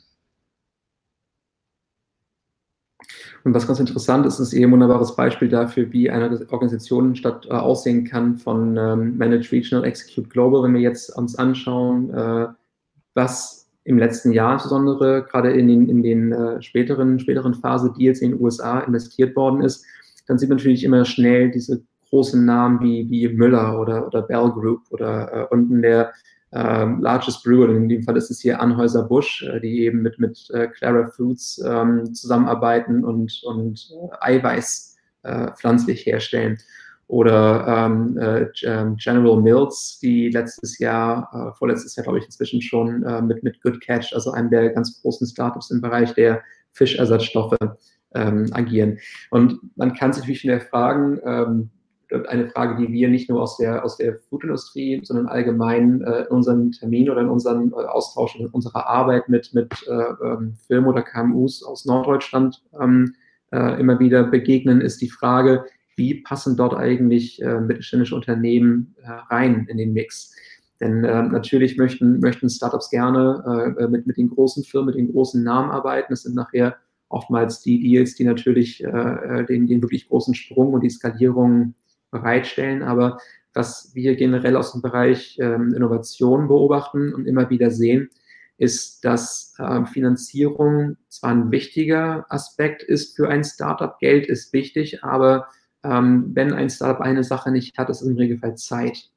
Und was ganz interessant ist, ist eben ein wunderbares Beispiel dafür, wie eine Organisation statt äh, aussehen kann von ähm, Manage Regional, Execute Global. Wenn wir jetzt uns anschauen, äh, was im letzten Jahr insbesondere gerade in den, in den äh, späteren, späteren Phase-Deals in den U S A investiert worden ist, dann sieht man natürlich immer schnell diese großen Namen wie, wie Müller oder, oder Bell Group oder äh, unten der Ähm, largest Brewer, in dem Fall ist es hier Anheuser-Busch, äh, die eben mit, mit äh, Clara Foods ähm, zusammenarbeiten und, und äh, Eiweiß äh, pflanzlich herstellen. Oder ähm, äh, General Mills, die letztes Jahr, äh, vorletztes Jahr glaube ich inzwischen schon äh, mit, mit Good Catch, also einem der ganz großen Startups im Bereich der Fischersatzstoffe ähm, agieren. Und man kann sich natürlich wieder fragen, ähm, eine Frage, die wir nicht nur aus der, aus der Foodindustrie, sondern allgemein äh, in unseren Terminen oder in unseren äh, Austausch, in unserer Arbeit mit, mit äh, ähm, Firmen oder K M Us aus Norddeutschland ähm, äh, immer wieder begegnen, ist die Frage, wie passen dort eigentlich äh, mittelständische Unternehmen äh, rein in den Mix? Denn äh, natürlich möchten, möchten Startups gerne äh, mit, mit den großen Firmen, mit den großen Namen arbeiten. Das sind nachher oftmals die Deals, die natürlich äh, den, den wirklich großen Sprung und die Skalierung bereitstellen, aber was wir generell aus dem Bereich ähm, Innovation beobachten und immer wieder sehen, ist, dass äh, Finanzierung zwar ein wichtiger Aspekt ist für ein Startup, Geld ist wichtig, aber ähm, wenn ein Startup eine Sache nicht hat, ist es im Regelfall Zeit.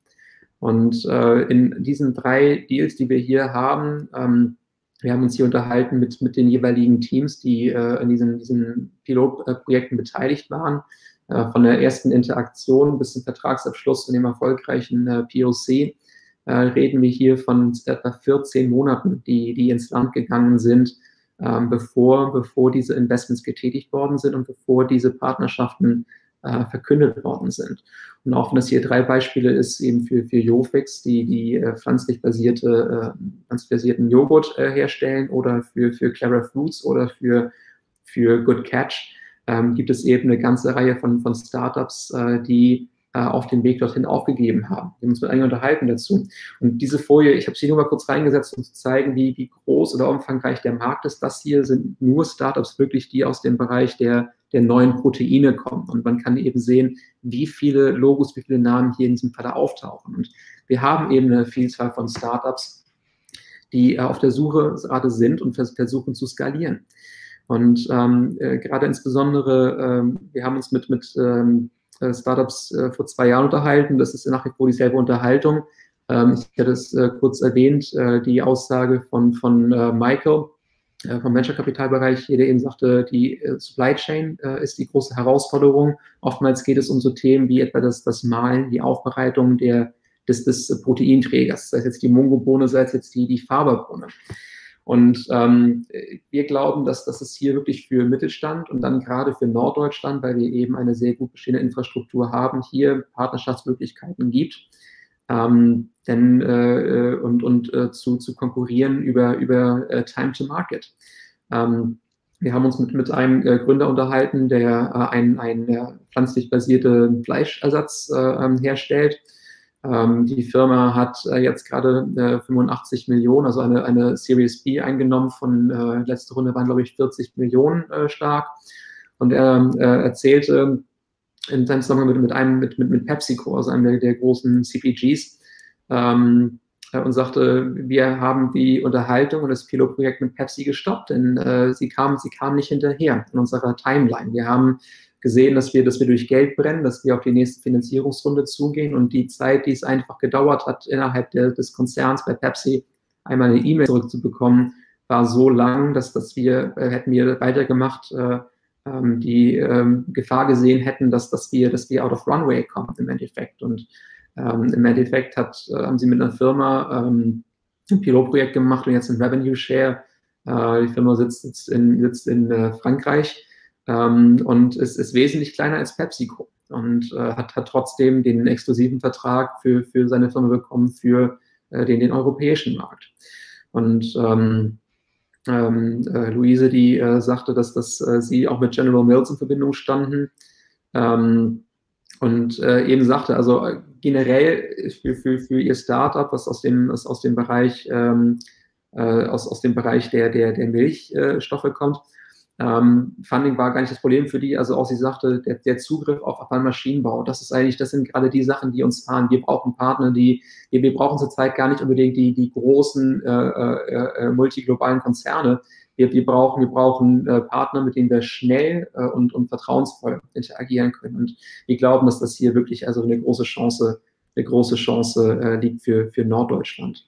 Und äh, in diesen drei Deals, die wir hier haben, ähm, wir haben uns hier unterhalten mit, mit den jeweiligen Teams, die äh, in diesen, diesen Pilotprojekten beteiligt waren, äh, von der ersten Interaktion bis zum Vertragsabschluss und dem erfolgreichen äh, P O C, äh, reden wir hier von etwa vierzehn Monaten, die, die ins Land gegangen sind, ähm, bevor, bevor diese Investments getätigt worden sind und bevor diese Partnerschaften äh, verkündet worden sind. Und auch wenn das hier drei Beispiele ist, eben für, für Jofix, die, die äh, pflanzlich basierte, äh, pflanzlich basierten Joghurt äh, herstellen, oder für, für Clara Foods oder für, für Good Catch, ähm, gibt es eben eine ganze Reihe von, von Startups, äh, die äh, auf dem Weg dorthin aufgegeben haben. Wir haben uns mit einigen unterhalten dazu. Und diese Folie, ich habe sie nur mal kurz reingesetzt, um zu zeigen, wie, wie groß oder umfangreich der Markt ist. Das hier sind nur Startups wirklich, die aus dem Bereich der der neuen Proteine kommen. Und man kann eben sehen, wie viele Logos, wie viele Namen hier in diesem Fall auftauchen. Und wir haben eben eine Vielzahl von Startups, die äh, auf der Suche gerade sind und vers versuchen zu skalieren. Und ähm, äh, gerade insbesondere, ähm, wir haben uns mit, mit ähm, Startups äh, vor zwei Jahren unterhalten. Das ist nach wie vor dieselbe Unterhaltung. Ähm, ich hatte es äh, kurz erwähnt, äh, die Aussage von, von äh, Michael, vom Venture-Kapitalbereich, der eben sagte, die Supply Chain äh, ist die große Herausforderung. Oftmals geht es um so Themen wie etwa das, das Mahlen, die Aufbereitung der, des, des Proteinträgers, sei es jetzt die Mungobohne, sei es jetzt die, die Faberbohne. Und ähm, wir glauben, dass, dass es hier wirklich für Mittelstand und dann gerade für Norddeutschland, weil wir eben eine sehr gut bestehende Infrastruktur haben, hier Partnerschaftsmöglichkeiten gibt. Ähm, denn äh, und, und äh, zu, zu konkurrieren über, über äh, Time to Market. Ähm, wir haben uns mit, mit einem äh, Gründer unterhalten, der äh, ein, ein äh, pflanzlich basierten Fleischersatz äh, herstellt. Ähm, die Firma hat äh, jetzt gerade äh, fünfundachtzig Millionen, also eine, eine Series B eingenommen von, äh, letzte Runde waren, glaube ich, vierzig Millionen äh, stark. Und er äh, erzählte, in seinem Zusammenhang mit, mit einem, mit, mit, mit PepsiCo, also einem der, der großen C P Gs, ähm, und sagte, wir haben die Unterhaltung und das Pilotprojekt mit Pepsi gestoppt, denn äh, sie kamen, sie kamen nicht hinterher in unserer Timeline. Wir haben gesehen, dass wir, dass wir durch Geld brennen, dass wir auf die nächste Finanzierungsrunde zugehen, und die Zeit, die es einfach gedauert hat, innerhalb der, des Konzerns bei Pepsi einmal eine E-Mail zurückzubekommen, war so lang, dass, dass wir, äh, hätten wir weitergemacht, äh, die ähm, Gefahr gesehen hätten, dass, dass, wir, dass wir out of runway kommen im Endeffekt. Und ähm, im Endeffekt hat, äh, haben sie mit einer Firma ähm, ein Pilotprojekt gemacht und jetzt ein Revenue Share. Äh, die Firma sitzt, sitzt in, sitzt in äh, Frankreich ähm, und ist, ist wesentlich kleiner als PepsiCo und äh, hat, hat trotzdem den exklusiven Vertrag für, für seine Firma bekommen für äh, den, den europäischen Markt. Und ähm, Ähm, äh, Luise, die äh, sagte, dass, dass äh, sie auch mit General Mills in Verbindung standen ähm, und äh, eben sagte, also äh, generell für, für, für ihr Startup, was aus dem, was aus dem Bereich, ähm, äh, aus, aus dem Bereich der, der, der Milchstoffe kommt, Ähm, Funding war gar nicht das Problem für die, also auch sie sagte, der, der Zugriff auf, auf einen Maschinenbau, das ist eigentlich, das sind gerade die Sachen, die uns fahren. Wir brauchen Partner, die, wir, wir brauchen zurzeit gar nicht unbedingt die, die großen äh, äh, äh, multiglobalen Konzerne. Wir, wir brauchen, wir brauchen äh, Partner, mit denen wir schnell äh, und, und vertrauensvoll interagieren können. Und wir glauben, dass das hier wirklich also eine große Chance, eine große Chance äh, liegt für, für Norddeutschland.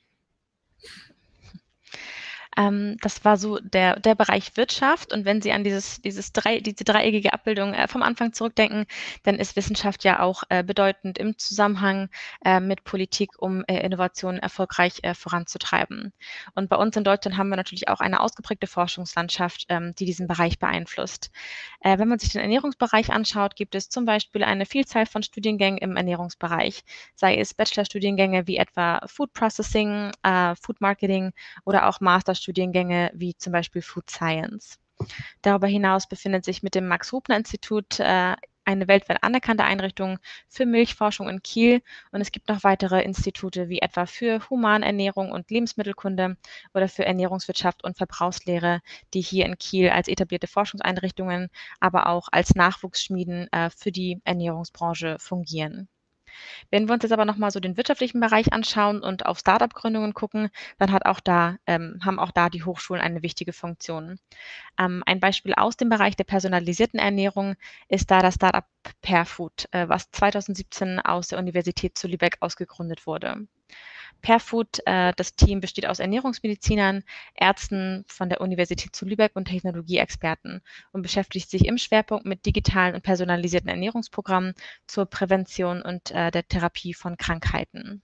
Ähm, das war so der, der Bereich Wirtschaft. Und wenn Sie an dieses, dieses drei, diese dreieckige Abbildung äh, vom Anfang zurückdenken, dann ist Wissenschaft ja auch äh, bedeutend im Zusammenhang äh, mit Politik, um äh, Innovationen erfolgreich äh, voranzutreiben. Und bei uns in Deutschland haben wir natürlich auch eine ausgeprägte Forschungslandschaft, ähm, die diesen Bereich beeinflusst. Äh, wenn man sich den Ernährungsbereich anschaut, gibt es zum Beispiel eine Vielzahl von Studiengängen im Ernährungsbereich, sei es Bachelorstudiengänge wie etwa Food Processing, äh, Food Marketing oder auch Masterstudiengänge wie zum Beispiel Food Science. Darüber hinaus befindet sich mit dem Max-Rubner-Institut äh, eine weltweit anerkannte Einrichtung für Milchforschung in Kiel, und es gibt noch weitere Institute wie etwa für Humanernährung und Lebensmittelkunde oder für Ernährungswirtschaft und Verbrauchslehre, die hier in Kiel als etablierte Forschungseinrichtungen, aber auch als Nachwuchsschmieden äh, für die Ernährungsbranche fungieren. Wenn wir uns jetzt aber nochmal so den wirtschaftlichen Bereich anschauen und auf Startup-Gründungen gucken, dann hat auch da, ähm, haben auch da die Hochschulen eine wichtige Funktion. Ähm, ein Beispiel aus dem Bereich der personalisierten Ernährung ist da das Startup Pairfood, äh, was zweitausendsiebzehn aus der Universität zu Lübeck ausgegründet wurde. Pairfood, äh, das Team besteht aus Ernährungsmedizinern, Ärzten von der Universität zu Lübeck und Technologieexperten und beschäftigt sich im Schwerpunkt mit digitalen und personalisierten Ernährungsprogrammen zur Prävention und äh, der Therapie von Krankheiten.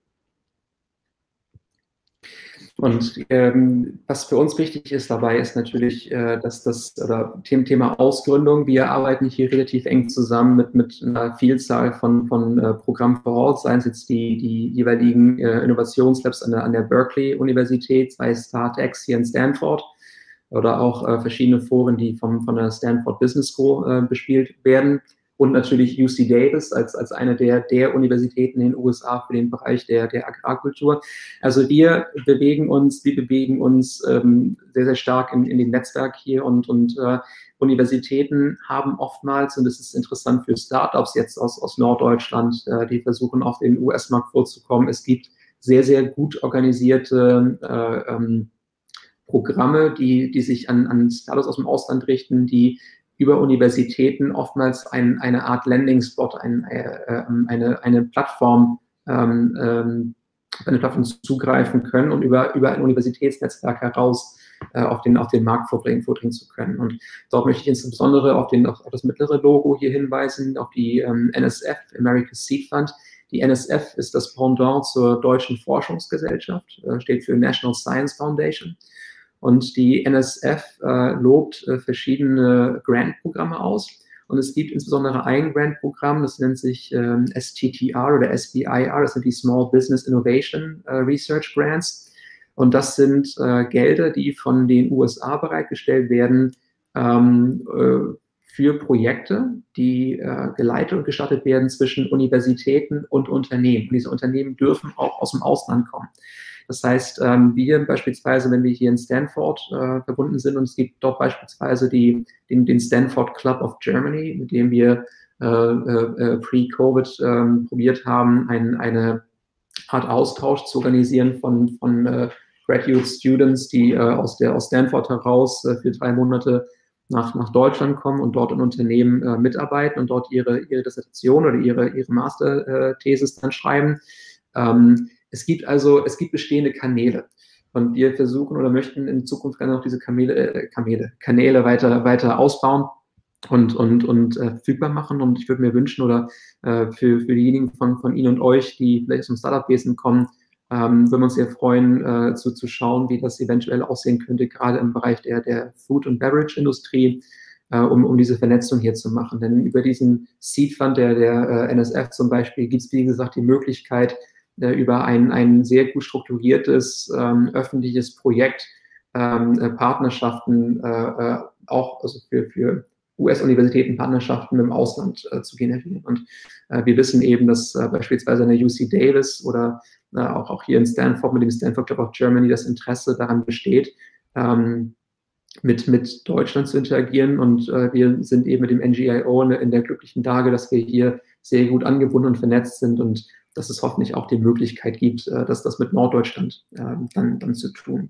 Und ähm, was für uns wichtig ist dabei, ist natürlich, äh, dass das oder Thema Ausgründung. Wir arbeiten hier relativ eng zusammen mit, mit einer Vielzahl von, von äh, Programmen vor Ort, seien es jetzt die, die jeweiligen äh, Innovationslabs an der, an der Berkeley-Universität, sei es StartX hier in Stanford oder auch äh, verschiedene Foren, die vom, von der Stanford Business School äh, bespielt werden. Und natürlich U C Davis als, als eine der, der Universitäten in den U S A für den Bereich der, der Agrarkultur. Also wir bewegen uns, wir bewegen uns ähm, sehr, sehr stark in, in dem Netzwerk hier und, und äh, Universitäten haben oftmals, und das ist interessant für Startups jetzt aus, aus Norddeutschland, äh, die versuchen auf den U S-Markt vorzukommen. Es gibt sehr, sehr gut organisierte äh, ähm, Programme, die, die sich an, an Startups aus dem Ausland richten, die über Universitäten oftmals ein, eine Art Landing-Spot, ein, äh, eine, eine Plattform, ähm, ähm, eine Plattform zugreifen können und über, über ein Universitätsnetzwerk heraus äh, auf, den, auf den Markt vordringen, vordringen zu können. Und dort möchte ich insbesondere auf, den, auf das mittlere Logo hier hinweisen, auf die ähm, N S F, America's Seed Fund. Die N S F ist das Pendant zur Deutschen Forschungsgesellschaft, äh, steht für National Science Foundation. Und die N S F äh, lobt äh, verschiedene Grant-Programme aus. Und es gibt insbesondere ein Grant-Programm, das nennt sich ähm, S T T R oder S B I R, das sind die Small Business Innovation äh, Research Grants. Und das sind äh, Gelder, die von den U S A bereitgestellt werden ähm, äh, für Projekte, die äh, geleitet und gestartet werden zwischen Universitäten und Unternehmen. Und diese Unternehmen dürfen auch aus dem Ausland kommen. Das heißt, ähm, wir beispielsweise, wenn wir hier in Stanford äh, verbunden sind, und es gibt dort beispielsweise die, den, den Stanford Club of Germany, mit dem wir äh, äh, pre-Covid äh, probiert haben, ein, eine Art Austausch zu organisieren von, von äh, Graduate Students, die äh, aus, der, aus Stanford heraus äh, für drei Monate nach, nach Deutschland kommen und dort in Unternehmen äh, mitarbeiten und dort ihre, ihre Dissertation oder ihre, ihre Masterthesis dann schreiben. Ähm, Es gibt also, es gibt bestehende Kanäle und wir versuchen oder möchten in Zukunft gerne noch diese Kamele, äh, Kamele, Kanäle weiter, weiter ausbauen und, und, und äh, verfügbar machen. Und ich würde mir wünschen oder äh, für, für diejenigen von, von Ihnen und euch, die vielleicht aus dem Startup-Wesen kommen, ähm, würden wir uns sehr freuen, äh, zu, zu schauen, wie das eventuell aussehen könnte, gerade im Bereich der, der Food- und Beverage-Industrie, äh, um, um diese Vernetzung hier zu machen. Denn über diesen Seed Fund der, der äh, N S F zum Beispiel gibt es, wie gesagt, die Möglichkeit, über ein, ein sehr gut strukturiertes ähm, öffentliches Projekt ähm, äh, Partnerschaften, äh, auch also für, für U S-Universitäten Partnerschaften im Ausland äh, zu generieren. Und äh, wir wissen eben, dass äh, beispielsweise an der U C Davis oder äh, auch, auch hier in Stanford mit dem Stanford Club of Germany das Interesse daran besteht, ähm, mit, mit Deutschland zu interagieren. Und äh, wir sind eben mit dem N G I O in der glücklichen Lage, dass wir hier sehr gut angebunden und vernetzt sind und dass es hoffentlich auch die Möglichkeit gibt, äh, dass das mit Norddeutschland äh, dann, dann zu tun.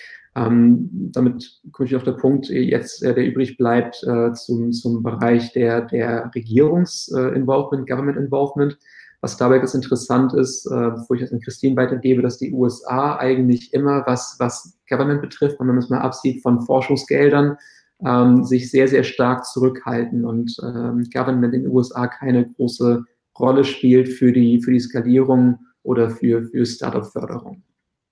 Ähm, damit komme ich auf den Punkt jetzt, äh, der übrig bleibt, äh, zum, zum Bereich der, der Regierungs-Involvement, äh, Government Involvement. Was dabei ganz interessant ist, äh, bevor ich das an Christine weitergebe, dass die U S A eigentlich immer, was, was Government betrifft, wenn man das mal absieht von Forschungsgeldern, ähm, sich sehr, sehr stark zurückhalten und ähm, Government in den U S A keine große Rolle spielt für die, für die Skalierung oder für, für Startup-Förderung.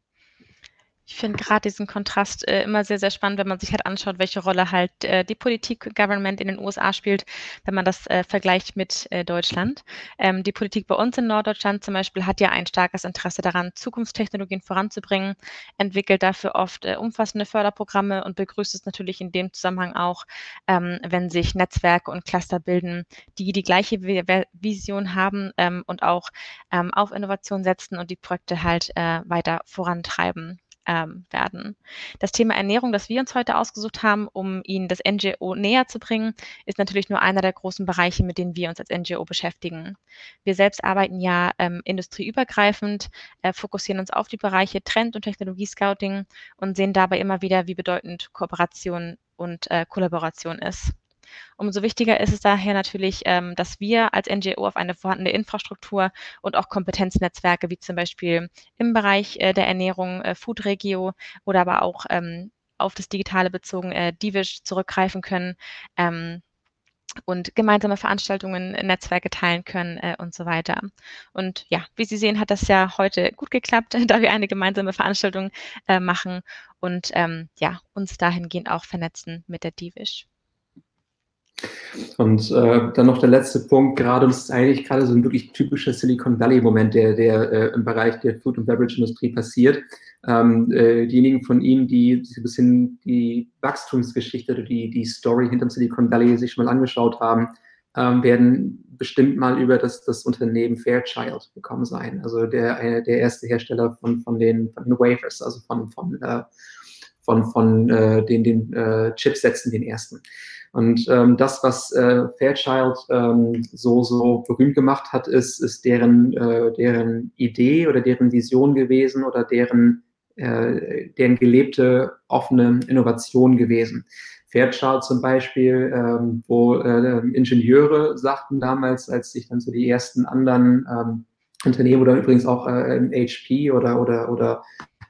Ich finde gerade diesen Kontrast äh, immer sehr, sehr spannend, wenn man sich halt anschaut, welche Rolle halt äh, die Politik, Government in den U S A spielt, wenn man das äh, vergleicht mit äh, Deutschland. Ähm, die Politik bei uns in Norddeutschland zum Beispiel hat ja ein starkes Interesse daran, Zukunftstechnologien voranzubringen, entwickelt dafür oft äh, umfassende Förderprogramme und begrüßt es natürlich in dem Zusammenhang auch, ähm, wenn sich Netzwerke und Cluster bilden, die die gleiche Vision haben ähm, und auch ähm, auf Innovation setzen und die Projekte halt äh, weiter vorantreiben. ähm, werden. Das Thema Ernährung, das wir uns heute ausgesucht haben, um Ihnen das N G O näher zu bringen, ist natürlich nur einer der großen Bereiche, mit denen wir uns als N G O beschäftigen. Wir selbst arbeiten ja ähm, industrieübergreifend, äh, fokussieren uns auf die Bereiche Trend- und Technologie-Scouting und sehen dabei immer wieder, wie bedeutend Kooperation und äh, Kollaboration ist. Umso wichtiger ist es daher natürlich, ähm, dass wir als N G O auf eine vorhandene Infrastruktur und auch Kompetenznetzwerke, wie zum Beispiel im Bereich äh, der Ernährung, äh, Food Regio oder aber auch ähm, auf das Digitale bezogen äh, Divish zurückgreifen können ähm, und gemeinsame Veranstaltungen, Netzwerke teilen können äh, und so weiter. Und ja, wie Sie sehen, hat das ja heute gut geklappt, da wir eine gemeinsame Veranstaltung äh, machen und ähm, ja, uns dahingehend auch vernetzen mit der Divish. Und äh, dann noch der letzte Punkt, gerade, das ist eigentlich gerade so ein wirklich typischer Silicon Valley-Moment, der, der äh, im Bereich der Food- und Beverage-Industrie passiert. Ähm, äh, diejenigen von Ihnen, die sich ein bisschen die Wachstumsgeschichte oder die, die Story hinterm Silicon Valley sich schon mal angeschaut haben, ähm, werden bestimmt mal über das, das Unternehmen Fairchild gekommen sein. Also der, äh, der erste Hersteller von, von, den, von den Wafers, also von, von, äh, von, von äh, den, den äh, Chipsätzen, den ersten. Und ähm, das, was äh, Fairchild ähm, so, so berühmt gemacht hat, ist, ist deren, äh, deren Idee oder deren Vision gewesen oder deren, äh, deren gelebte offene Innovation gewesen. Fairchild zum Beispiel, ähm, wo äh, Ingenieure sagten damals, als sich dann so die ersten anderen ähm, Unternehmen oder übrigens auch äh, H P oder, oder, oder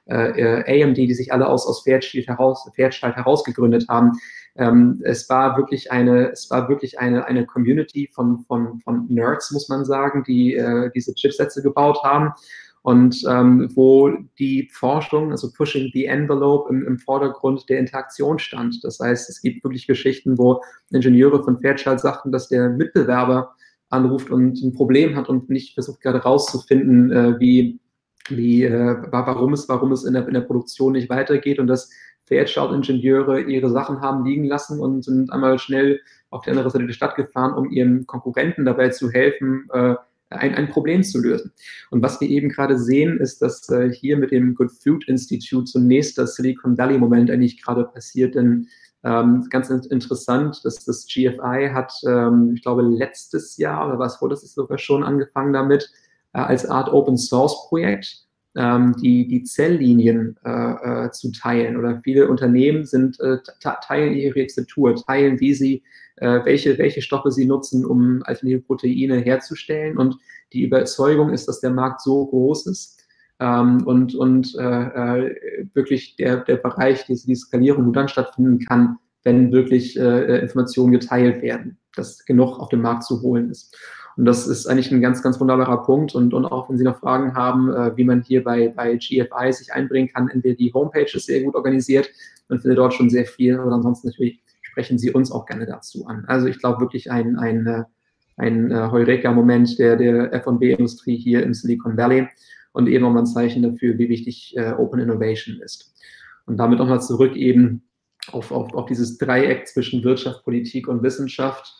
äh, A M D, die sich alle aus, aus Fairchild heraus, Fairchild herausgegründet haben. Ähm, es war wirklich eine, es war wirklich eine, eine Community von, von, von Nerds, muss man sagen, die äh, diese Chipsätze gebaut haben und ähm, wo die Forschung, also Pushing the Envelope im, im Vordergrund der Interaktion stand. Das heißt, es gibt wirklich Geschichten, wo Ingenieure von Fairchild sagten, dass der Mitbewerber anruft und ein Problem hat und nicht versucht gerade rauszufinden, äh, wie wie, äh, warum es, warum es in der, in der Produktion nicht weitergeht und dass Fairchild-Ingenieure ihre Sachen haben liegen lassen und sind einmal schnell auf die andere Seite der Stadt gefahren, um ihren Konkurrenten dabei zu helfen, äh, ein, ein Problem zu lösen. Und was wir eben gerade sehen, ist, dass äh, hier mit dem Good Food Institute zunächst das Silicon Valley-Moment eigentlich gerade passiert, denn ähm, ganz interessant, dass das G F I hat, ähm, ich glaube, letztes Jahr oder was, das ist sogar schon angefangen damit, als Art Open-Source-Projekt ähm, die, die Zelllinien äh, äh, zu teilen. Oder viele Unternehmen sind, äh, teilen ihre Rezeptur, teilen, wie sie, äh, welche, welche Stoffe sie nutzen, um alternative Proteine herzustellen. Und die Überzeugung ist, dass der Markt so groß ist ähm, und, und äh, wirklich der, der Bereich, diese die Skalierung nur dann stattfinden kann, wenn wirklich äh, Informationen geteilt werden, dass genug auf dem Markt zu holen ist. Und das ist eigentlich ein ganz, ganz wunderbarer Punkt. Und, und auch wenn Sie noch Fragen haben, äh, wie man hier bei, bei G F I sich einbringen kann, entweder die Homepage ist sehr gut organisiert, man findet dort schon sehr viel, oder ansonsten natürlich sprechen Sie uns auch gerne dazu an. Also ich glaube wirklich ein, ein, ein Heureka-Moment der, der F und B-Industrie hier im Silicon Valley und eben nochmal ein Zeichen dafür, wie wichtig äh, Open Innovation ist. Und damit nochmal zurück eben auf, auf, auf dieses Dreieck zwischen Wirtschaft, Politik und Wissenschaft.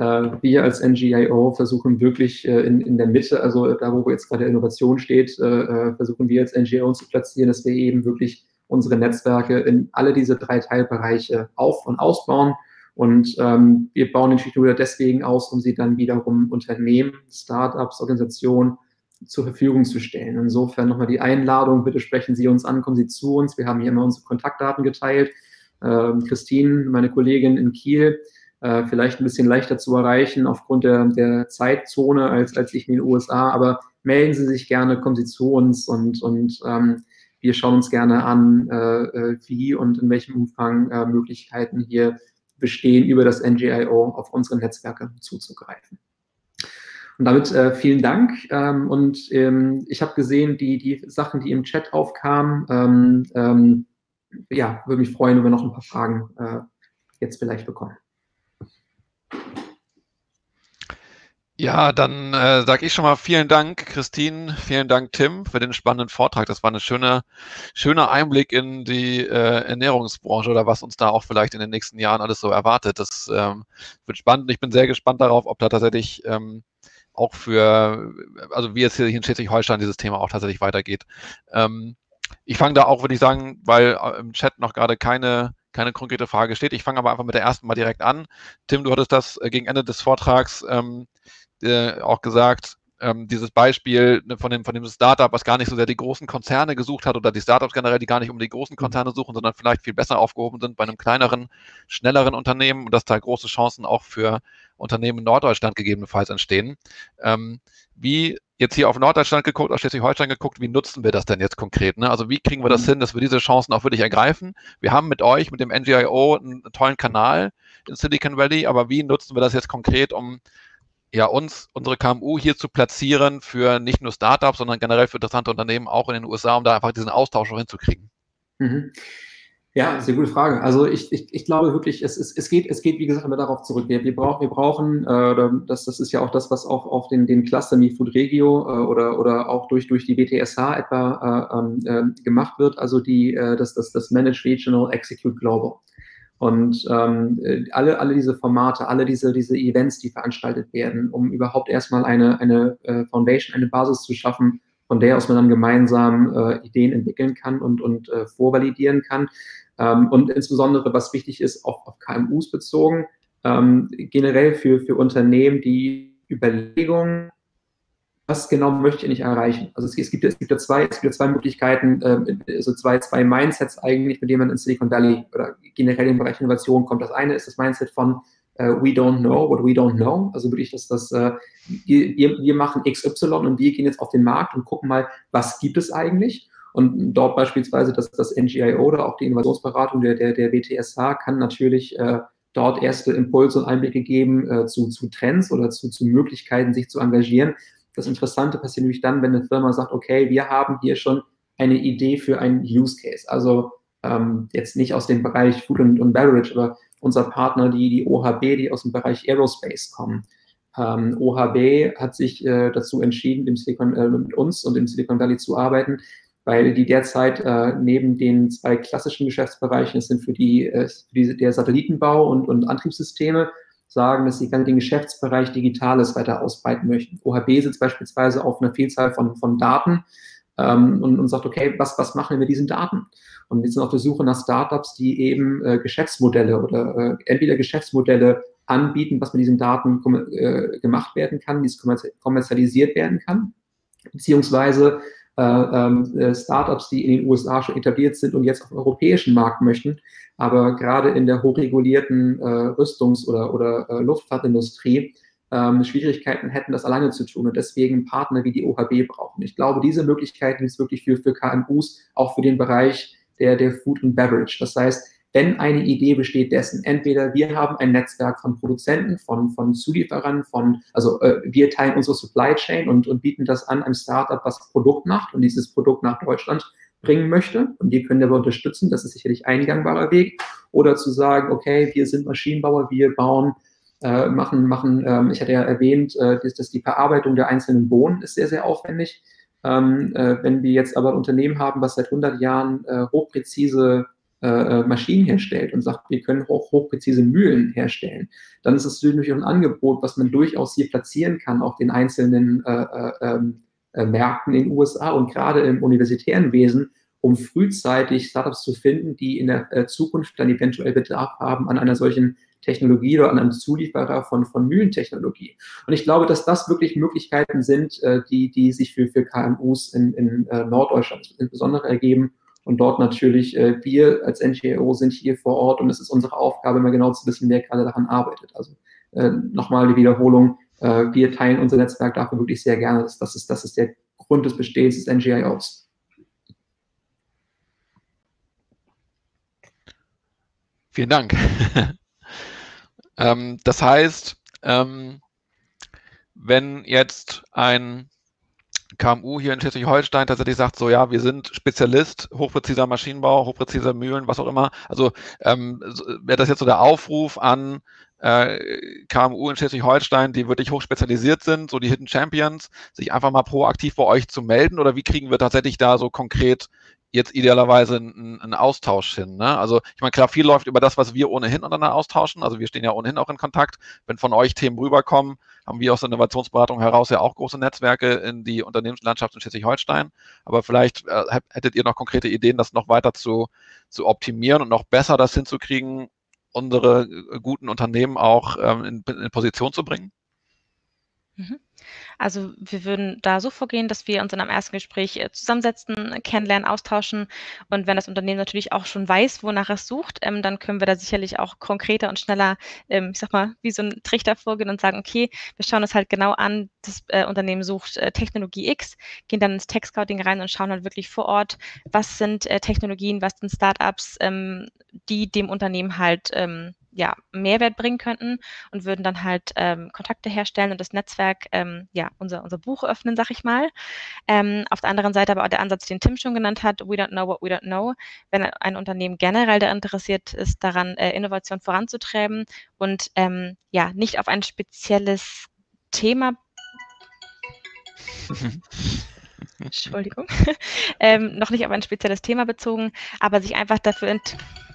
Wir als N G I O versuchen wirklich in, in der Mitte, also da, wo jetzt gerade Innovation steht, versuchen wir als N G I O uns zu platzieren, dass wir eben wirklich unsere Netzwerke in alle diese drei Teilbereiche auf- und ausbauen. Und ähm, wir bauen natürlich nur deswegen aus, um sie dann wiederum Unternehmen, Startups, Organisationen zur Verfügung zu stellen. Insofern nochmal die Einladung, bitte sprechen Sie uns an, kommen Sie zu uns. Wir haben hier immer unsere Kontaktdaten geteilt. Ähm, Christine, meine Kollegin in Kiel, Äh, vielleicht ein bisschen leichter zu erreichen aufgrund der, der Zeitzone als, als ich in den U S A, aber melden Sie sich gerne, kommen Sie zu uns und, und ähm, wir schauen uns gerne an, äh, wie und in welchem Umfang äh, Möglichkeiten hier bestehen, über das N G I O auf unsere Netzwerke zuzugreifen. Und damit äh, vielen Dank ähm, und ähm, ich habe gesehen, die, die Sachen, die im Chat aufkamen, ähm, ähm, ja, würde mich freuen, wenn wir noch ein paar Fragen äh, jetzt vielleicht bekommen. Ja, dann äh, sage ich schon mal vielen Dank, Christine, vielen Dank, Tim, für den spannenden Vortrag. Das war ein schöner, schöner Einblick in die äh, Ernährungsbranche oder was uns da auch vielleicht in den nächsten Jahren alles so erwartet. Das ähm, wird spannend. Ich bin sehr gespannt darauf, ob da tatsächlich ähm, auch für, also wie es hier in Schleswig-Holstein dieses Thema auch tatsächlich weitergeht. Ähm, ich fange da auch, würde ich sagen, weil im Chat noch gerade keine, keine konkrete Frage steht. Ich fange aber einfach mit der ersten mal direkt an. Tim, du hattest das gegen Ende des Vortrags ähm, äh, auch gesagt, ähm, dieses Beispiel von dem, von dem Startup, was gar nicht so sehr die großen Konzerne gesucht hat oder die Startups generell, die gar nicht um die großen Konzerne suchen, sondern vielleicht viel besser aufgehoben sind bei einem kleineren, schnelleren Unternehmen und dass da große Chancen auch für Unternehmen in Norddeutschland gegebenenfalls entstehen. Ähm, wie jetzt hier auf Norddeutschland geguckt, auf Schleswig-Holstein geguckt, wie nutzen wir das denn jetzt konkret? Ne? Also wie kriegen wir das hin, dass wir diese Chancen auch wirklich ergreifen? Wir haben mit euch, mit dem N G I O, einen tollen Kanal in Silicon Valley, aber wie nutzen wir das jetzt konkret, um ja, uns, unsere K M U hier zu platzieren für nicht nur Startups, sondern generell für interessante Unternehmen auch in den U S A, um da einfach diesen Austausch auch hinzukriegen? Mhm. Ja, sehr gute Frage. Also ich, ich, ich glaube wirklich, es, es, es, geht, es geht, wie gesagt, immer darauf zurück. Wir, wir brauchen, wir brauchen äh, das, das ist ja auch das, was auch auf den, den Cluster MiFood Regio äh, oder, oder auch durch, durch die W T S H etwa äh, äh, gemacht wird, also die, äh, das, das, das Manage Regional Execute Global. Und ähm, alle, alle diese Formate, alle diese, diese Events, die veranstaltet werden, um überhaupt erstmal eine, eine äh, Foundation, eine Basis zu schaffen, von der aus man dann gemeinsam äh, Ideen entwickeln kann und, und äh, vorvalidieren kann. Ähm, und insbesondere, was wichtig ist, auch auf K M Us bezogen, ähm, generell für, für Unternehmen, die Überlegungen, was genau möchte ich nicht erreichen? Also es, es, gibt, es gibt ja zwei, es gibt ja zwei Möglichkeiten, äh, also zwei, zwei Mindsets eigentlich, mit denen man in Silicon Valley oder generell im Bereich Innovation kommt. Das eine ist das Mindset von uh, we don't know what we don't know. Also wirklich, dass das, uh, wir, wir machen X Y und wir gehen jetzt auf den Markt und gucken mal, was gibt es eigentlich? Und dort beispielsweise das, das N G I O oder auch die Innovationsberatung der, der, der W T S H kann natürlich äh, dort erste Impulse und Einblicke geben äh, zu, zu Trends oder zu, zu Möglichkeiten, sich zu engagieren. Das Interessante passiert nämlich dann, wenn eine Firma sagt, okay, wir haben hier schon eine Idee für einen Use Case. Also ähm, jetzt nicht aus dem Bereich Food and, und Beverage, aber unser Partner, die, die O H B, die aus dem Bereich Aerospace kommen. Ähm, O H B hat sich äh, dazu entschieden, im Silicon, äh, mit uns und im Silicon Valley zu arbeiten, weil die derzeit äh, neben den zwei klassischen Geschäftsbereichen, das sind für die, äh, für die der Satellitenbau und, und Antriebssysteme, sagen, dass sie gerne den Geschäftsbereich Digitales weiter ausbreiten möchten. O H B sitzt beispielsweise auf einer Vielzahl von, von Daten ähm, und, und sagt, okay, was, was machen wir mit diesen Daten? Und wir sind auf der Suche nach Startups, die eben äh, Geschäftsmodelle oder äh, entweder Geschäftsmodelle anbieten, was mit diesen Daten äh, gemacht werden kann, wie es kommerzialisiert werden kann, beziehungsweise äh, Startups, die in den U S A schon etabliert sind und jetzt auf den europäischen Markt möchten, aber gerade in der hochregulierten äh, Rüstungs- oder, oder äh, Luftfahrtindustrie ähm, Schwierigkeiten hätten, das alleine zu tun und deswegen Partner wie die O H B brauchen. Ich glaube, diese Möglichkeiten ist wirklich für, für K M Us, auch für den Bereich der, der Food and Beverage. Das heißt, wenn eine Idee besteht dessen, entweder wir haben ein Netzwerk von Produzenten, von, von Zulieferern, von, also äh, wir teilen unsere Supply Chain und, und bieten das an einem Startup, was Produkt macht und dieses Produkt nach Deutschland bringen möchte und die können dabei unterstützen, das ist sicherlich ein gangbarer Weg, oder zu sagen, okay, wir sind Maschinenbauer, wir bauen, äh, machen, machen, ähm, ich hatte ja erwähnt, äh, dass, dass die Verarbeitung der einzelnen Bohnen ist sehr, sehr aufwendig. Ähm, äh, wenn wir jetzt aber ein Unternehmen haben, was seit hundert Jahren äh, hochpräzise äh, Maschinen herstellt und sagt, wir können auch hochpräzise Mühlen herstellen, dann ist es natürlich auch ein Angebot, was man durchaus hier platzieren kann auf den einzelnen äh, äh, äh, Märkten in den U S A und gerade im universitären Wesen, um frühzeitig Startups zu finden, die in der äh, Zukunft dann eventuell Bedarf haben an einer solchen Technologie oder an einem Zulieferer von, von Mühlentechnologie. Und ich glaube, dass das wirklich Möglichkeiten sind, äh, die, die sich für, für K M Us in, in äh, Norddeutschland insbesondere ergeben. Und dort natürlich, äh, wir als N G I O sind hier vor Ort und es ist unsere Aufgabe, immer genau zu wissen, wer gerade daran arbeitet. Also äh, nochmal die Wiederholung, äh, wir teilen unser Netzwerk dafür wirklich sehr gerne. Das, das, ist, das ist der Grund des Bestehens des N G I Os. Vielen Dank. ähm, das heißt, ähm, wenn jetzt ein K M U hier in Schleswig-Holstein tatsächlich sagt, so ja, wir sind Spezialist, hochpräziser Maschinenbau, hochpräziser Mühlen, was auch immer. Also ähm, wäre das jetzt so der Aufruf an äh, K M U in Schleswig-Holstein, die wirklich hochspezialisiert sind, so die Hidden Champions, sich einfach mal proaktiv bei euch zu melden, oder wie kriegen wir tatsächlich da so konkret jetzt idealerweise ein, ein Austausch hin? Ne? Also ich meine, klar, viel läuft über das, was wir ohnehin untereinander austauschen. Also wir stehen ja ohnehin auch in Kontakt. Wenn von euch Themen rüberkommen, haben wir aus der Innovationsberatung heraus ja auch große Netzwerke in die Unternehmenslandschaft in Schleswig-Holstein. Aber vielleicht äh, hättet ihr noch konkrete Ideen, das noch weiter zu, zu optimieren und noch besser das hinzukriegen, unsere guten Unternehmen auch ähm, in, in Position zu bringen? Also wir würden da so vorgehen, dass wir uns in einem ersten Gespräch äh, zusammensetzen, kennenlernen, austauschen. Und wenn das Unternehmen natürlich auch schon weiß, wonach es sucht, ähm, dann können wir da sicherlich auch konkreter und schneller, ähm, ich sag mal, wie so ein Trichter vorgehen und sagen, okay, wir schauen uns halt genau an, das äh, Unternehmen sucht äh, Technologie X, gehen dann ins Tech-Scouting rein und schauen halt wirklich vor Ort, was sind äh, Technologien, was sind Startups, ähm, die dem Unternehmen halt ähm, ja, Mehrwert bringen könnten und würden dann halt ähm, Kontakte herstellen und das Netzwerk, ähm, ja, unser, unser Buch öffnen, sag ich mal. Ähm, auf der anderen Seite aber auch der Ansatz, den Tim schon genannt hat, we don't know what we don't know, wenn ein Unternehmen generell da interessiert ist, daran äh, Innovation voranzutreiben und ähm, ja, nicht auf ein spezielles Thema Entschuldigung, ähm, noch nicht auf ein spezielles Thema bezogen, aber sich einfach dafür ent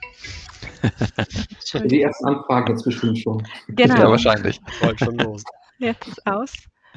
Die ersten Anfragen jetzt bestimmt schon. Genau. Ja, wahrscheinlich. Rollt schon los. Jetzt ist aus.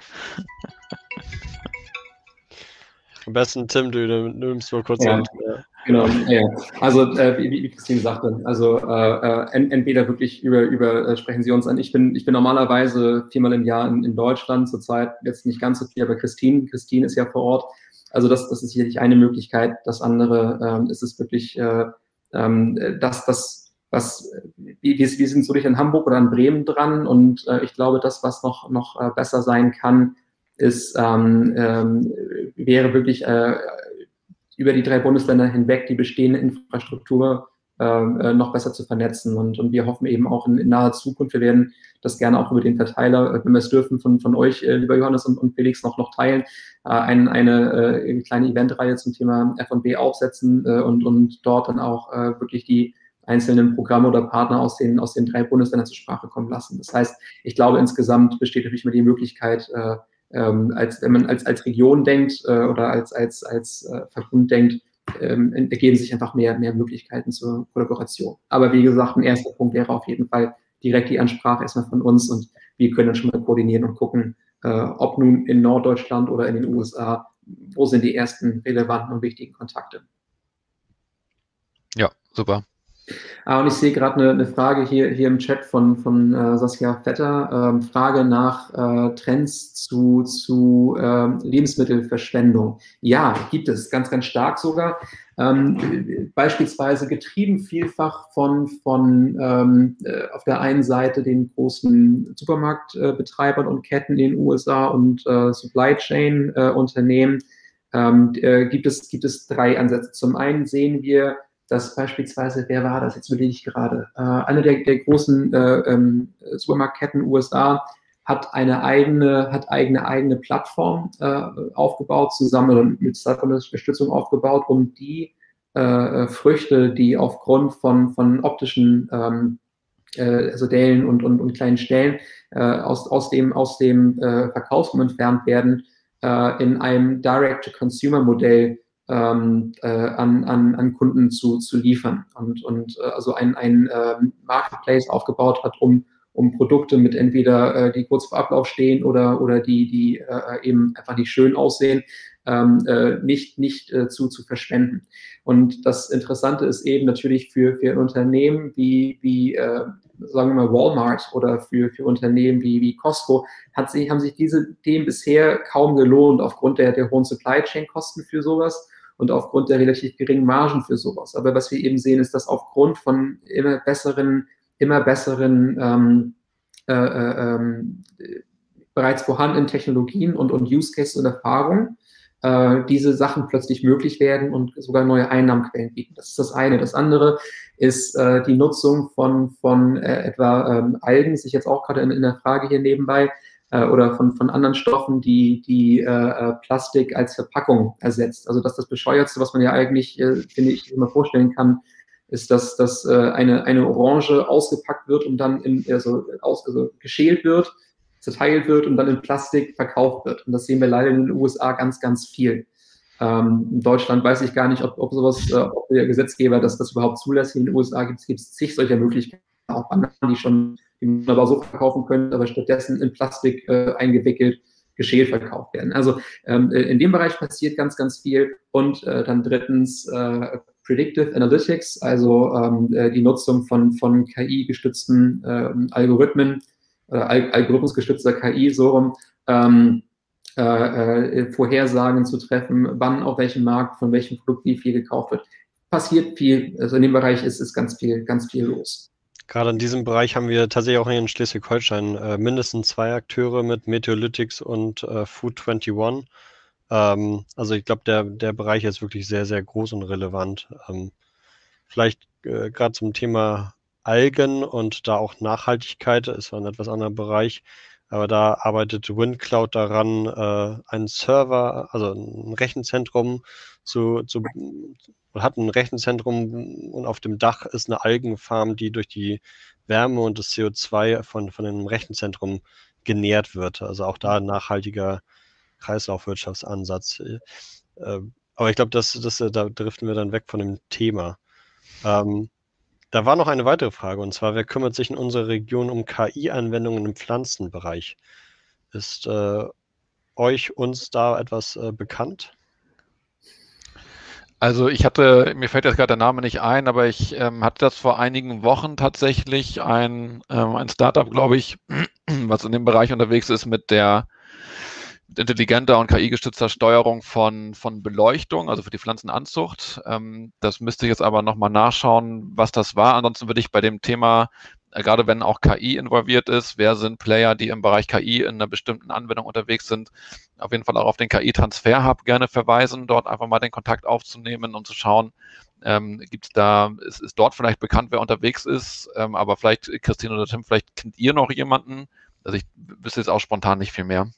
Am besten, Tim, du, du nimmst mal kurz Ja. und, äh, Genau, ja. Also äh, wie, wie Christine sagte, also äh, ent, entweder wirklich über, über äh, sprechen Sie uns an. Ich bin, ich bin normalerweise viermal im Jahr in, in Deutschland, zurzeit jetzt nicht ganz so viel, aber Christine, Christine ist ja vor Ort. Also das, das ist sicherlich eine Möglichkeit. Das andere ähm, ist es wirklich, äh, ähm, dass das was, wir, wir sind so durch in Hamburg oder in Bremen dran und äh, ich glaube, das, was noch, noch äh, besser sein kann, ist, ähm, ähm, wäre wirklich äh, über die drei Bundesländer hinweg die bestehende Infrastruktur äh, noch besser zu vernetzen. Und, und wir hoffen eben auch in, in naher Zukunft, wir werden das gerne auch über den Verteiler, wenn wir es dürfen, von, von euch, äh, lieber Johannes und, und Felix, noch, noch teilen, äh, ein, eine äh, kleine Eventreihe zum Thema F und B aufsetzen äh, und, und dort dann auch äh, wirklich die einzelnen Programme oder Partner aus den, aus den drei Bundesländern zur Sprache kommen lassen. Das heißt, ich glaube, insgesamt besteht natürlich immer die Möglichkeit, äh, ähm, als, wenn man als, als Region denkt äh, oder als, als, als äh, Verbund denkt, ähm, ergeben sich einfach mehr, mehr Möglichkeiten zur Kollaboration. Aber wie gesagt, ein erster Punkt wäre auf jeden Fall direkt die Ansprache erstmal von uns und wir können dann schon mal koordinieren und gucken, äh, ob nun in Norddeutschland oder in den U S A, wo sind die ersten relevanten und wichtigen Kontakte. Ja, super. Ah, und ich sehe gerade eine, eine Frage hier, hier im Chat von, von äh, Saskia Vetter. Ähm, Frage nach äh, Trends zu, zu ähm, Lebensmittelverschwendung. Ja, gibt es ganz, ganz stark sogar. Ähm, beispielsweise getrieben vielfach von, von ähm, äh, auf der einen Seite den großen Supermarktbetreibern äh, und Ketten in den U S A und äh, Supply Chain äh, Unternehmen. Ähm, äh, gibt es, gibt es drei Ansätze. Zum einen sehen wir, dass beispielsweise, wer war das, jetzt überlege ich gerade, äh, eine der, der großen äh, ähm, Supermarktketten U S A hat eine eigene, hat eigene eigene Plattform äh, aufgebaut, zusammen oder mit Startup-Unterstützung aufgebaut, um die äh, Früchte, die aufgrund von, von optischen ähm, äh, also Dellen und, und, und kleinen Stellen äh, aus, aus dem, aus dem äh, Verkaufsraum entfernt werden, äh, in einem Direct-to-Consumer-Modell Ähm, äh, an, an, an Kunden zu, zu liefern und, und äh, also ein, ein äh, Marketplace aufgebaut hat, um, um Produkte mit entweder äh, die kurz vor Ablauf stehen oder, oder die, die äh, eben einfach nicht schön aussehen, ähm, äh, nicht, nicht äh, zu, zu verschwenden. Und das Interessante ist eben natürlich für, für ein Unternehmen wie, wie äh, sagen wir mal Walmart oder für, für Unternehmen wie, wie Costco, hat sich, haben sich diese Themen bisher kaum gelohnt aufgrund der, der hohen Supply Chain Kosten für sowas und aufgrund der relativ geringen Margen für sowas. Aber was wir eben sehen, ist, dass aufgrund von immer besseren, immer besseren ähm, äh, ähm, bereits vorhandenen Technologien und, und Use Cases und Erfahrungen äh, diese Sachen plötzlich möglich werden und sogar neue Einnahmenquellen bieten. Das ist das eine. Das andere ist äh, die Nutzung von, von äh, etwa ähm, Algen, sich jetzt auch gerade in, in der Frage hier nebenbei, oder von, von anderen Stoffen, die, die äh, Plastik als Verpackung ersetzt. Also das ist das Bescheuertste, was man ja eigentlich, äh, finde ich, immer vorstellen kann, ist, dass, dass äh, eine, eine Orange ausgepackt wird und dann in, also, aus, also geschält wird, zerteilt wird und dann in Plastik verkauft wird. Und das sehen wir leider in den U S A ganz, ganz viel. Ähm, in Deutschland weiß ich gar nicht, ob, ob sowas, äh, ob der Gesetzgeber das, das überhaupt zulässt. In den U S A gibt es zig solcher Möglichkeiten, auch Bananen, die schon die man aber so verkaufen können, aber stattdessen in Plastik äh, eingewickelt, geschält verkauft werden. Also ähm, in dem Bereich passiert ganz, ganz viel. Und äh, dann drittens äh, Predictive Analytics, also ähm, die Nutzung von, von K I-gestützten äh, Algorithmen, äh, Al algorithmusgestützter K I, so rum, ähm, Äh, äh, Vorhersagen zu treffen, wann auf welchem Markt, von welchem Produkt wie viel gekauft wird. Passiert viel, also in dem Bereich ist, ist ganz viel, ganz viel los. Gerade in diesem Bereich haben wir tatsächlich auch hier in Schleswig-Holstein äh, mindestens zwei Akteure mit Meteolytics und äh, Food einundzwanzig. Ähm, also ich glaube, der, der Bereich ist wirklich sehr, sehr groß und relevant. Ähm, vielleicht äh, gerade zum Thema Algen und da auch Nachhaltigkeit, ist ein etwas anderer Bereich. Aber da arbeitet WindCloud daran, äh, einen Server, also ein Rechenzentrum zu, zu hat ein Rechenzentrum und auf dem Dach ist eine Algenfarm, die durch die Wärme und das C O zwei von, von dem Rechenzentrum genährt wird. Also auch da ein nachhaltiger Kreislaufwirtschaftsansatz. Äh, aber ich glaube, das, das, da driften wir dann weg von dem Thema. Ähm, Da war noch eine weitere Frage, und zwar, wer kümmert sich in unserer Region um K I-Anwendungen im Pflanzenbereich? Ist äh, euch, uns da etwas äh, bekannt? Also ich hatte, mir fällt jetzt gerade der Name nicht ein, aber ich ähm, hatte das vor einigen Wochen tatsächlich, ein, ähm, ein Startup, glaube ich, was in dem Bereich unterwegs ist mit der intelligenter und K I-gestützter Steuerung von, von Beleuchtung, also für die Pflanzenanzucht. Ähm, das müsste ich jetzt aber nochmal nachschauen, was das war. Ansonsten würde ich bei dem Thema, äh, gerade wenn auch K I involviert ist, wer sind Player, die im Bereich K I in einer bestimmten Anwendung unterwegs sind, auf jeden Fall auch auf den K I-Transfer-Hub gerne verweisen, dort einfach mal den Kontakt aufzunehmen, um zu schauen, ähm, gibt es da, ist, ist dort vielleicht bekannt, wer unterwegs ist, ähm, aber vielleicht, Christine oder Tim, vielleicht kennt ihr noch jemanden? Also ich wüsste jetzt auch spontan nicht viel mehr.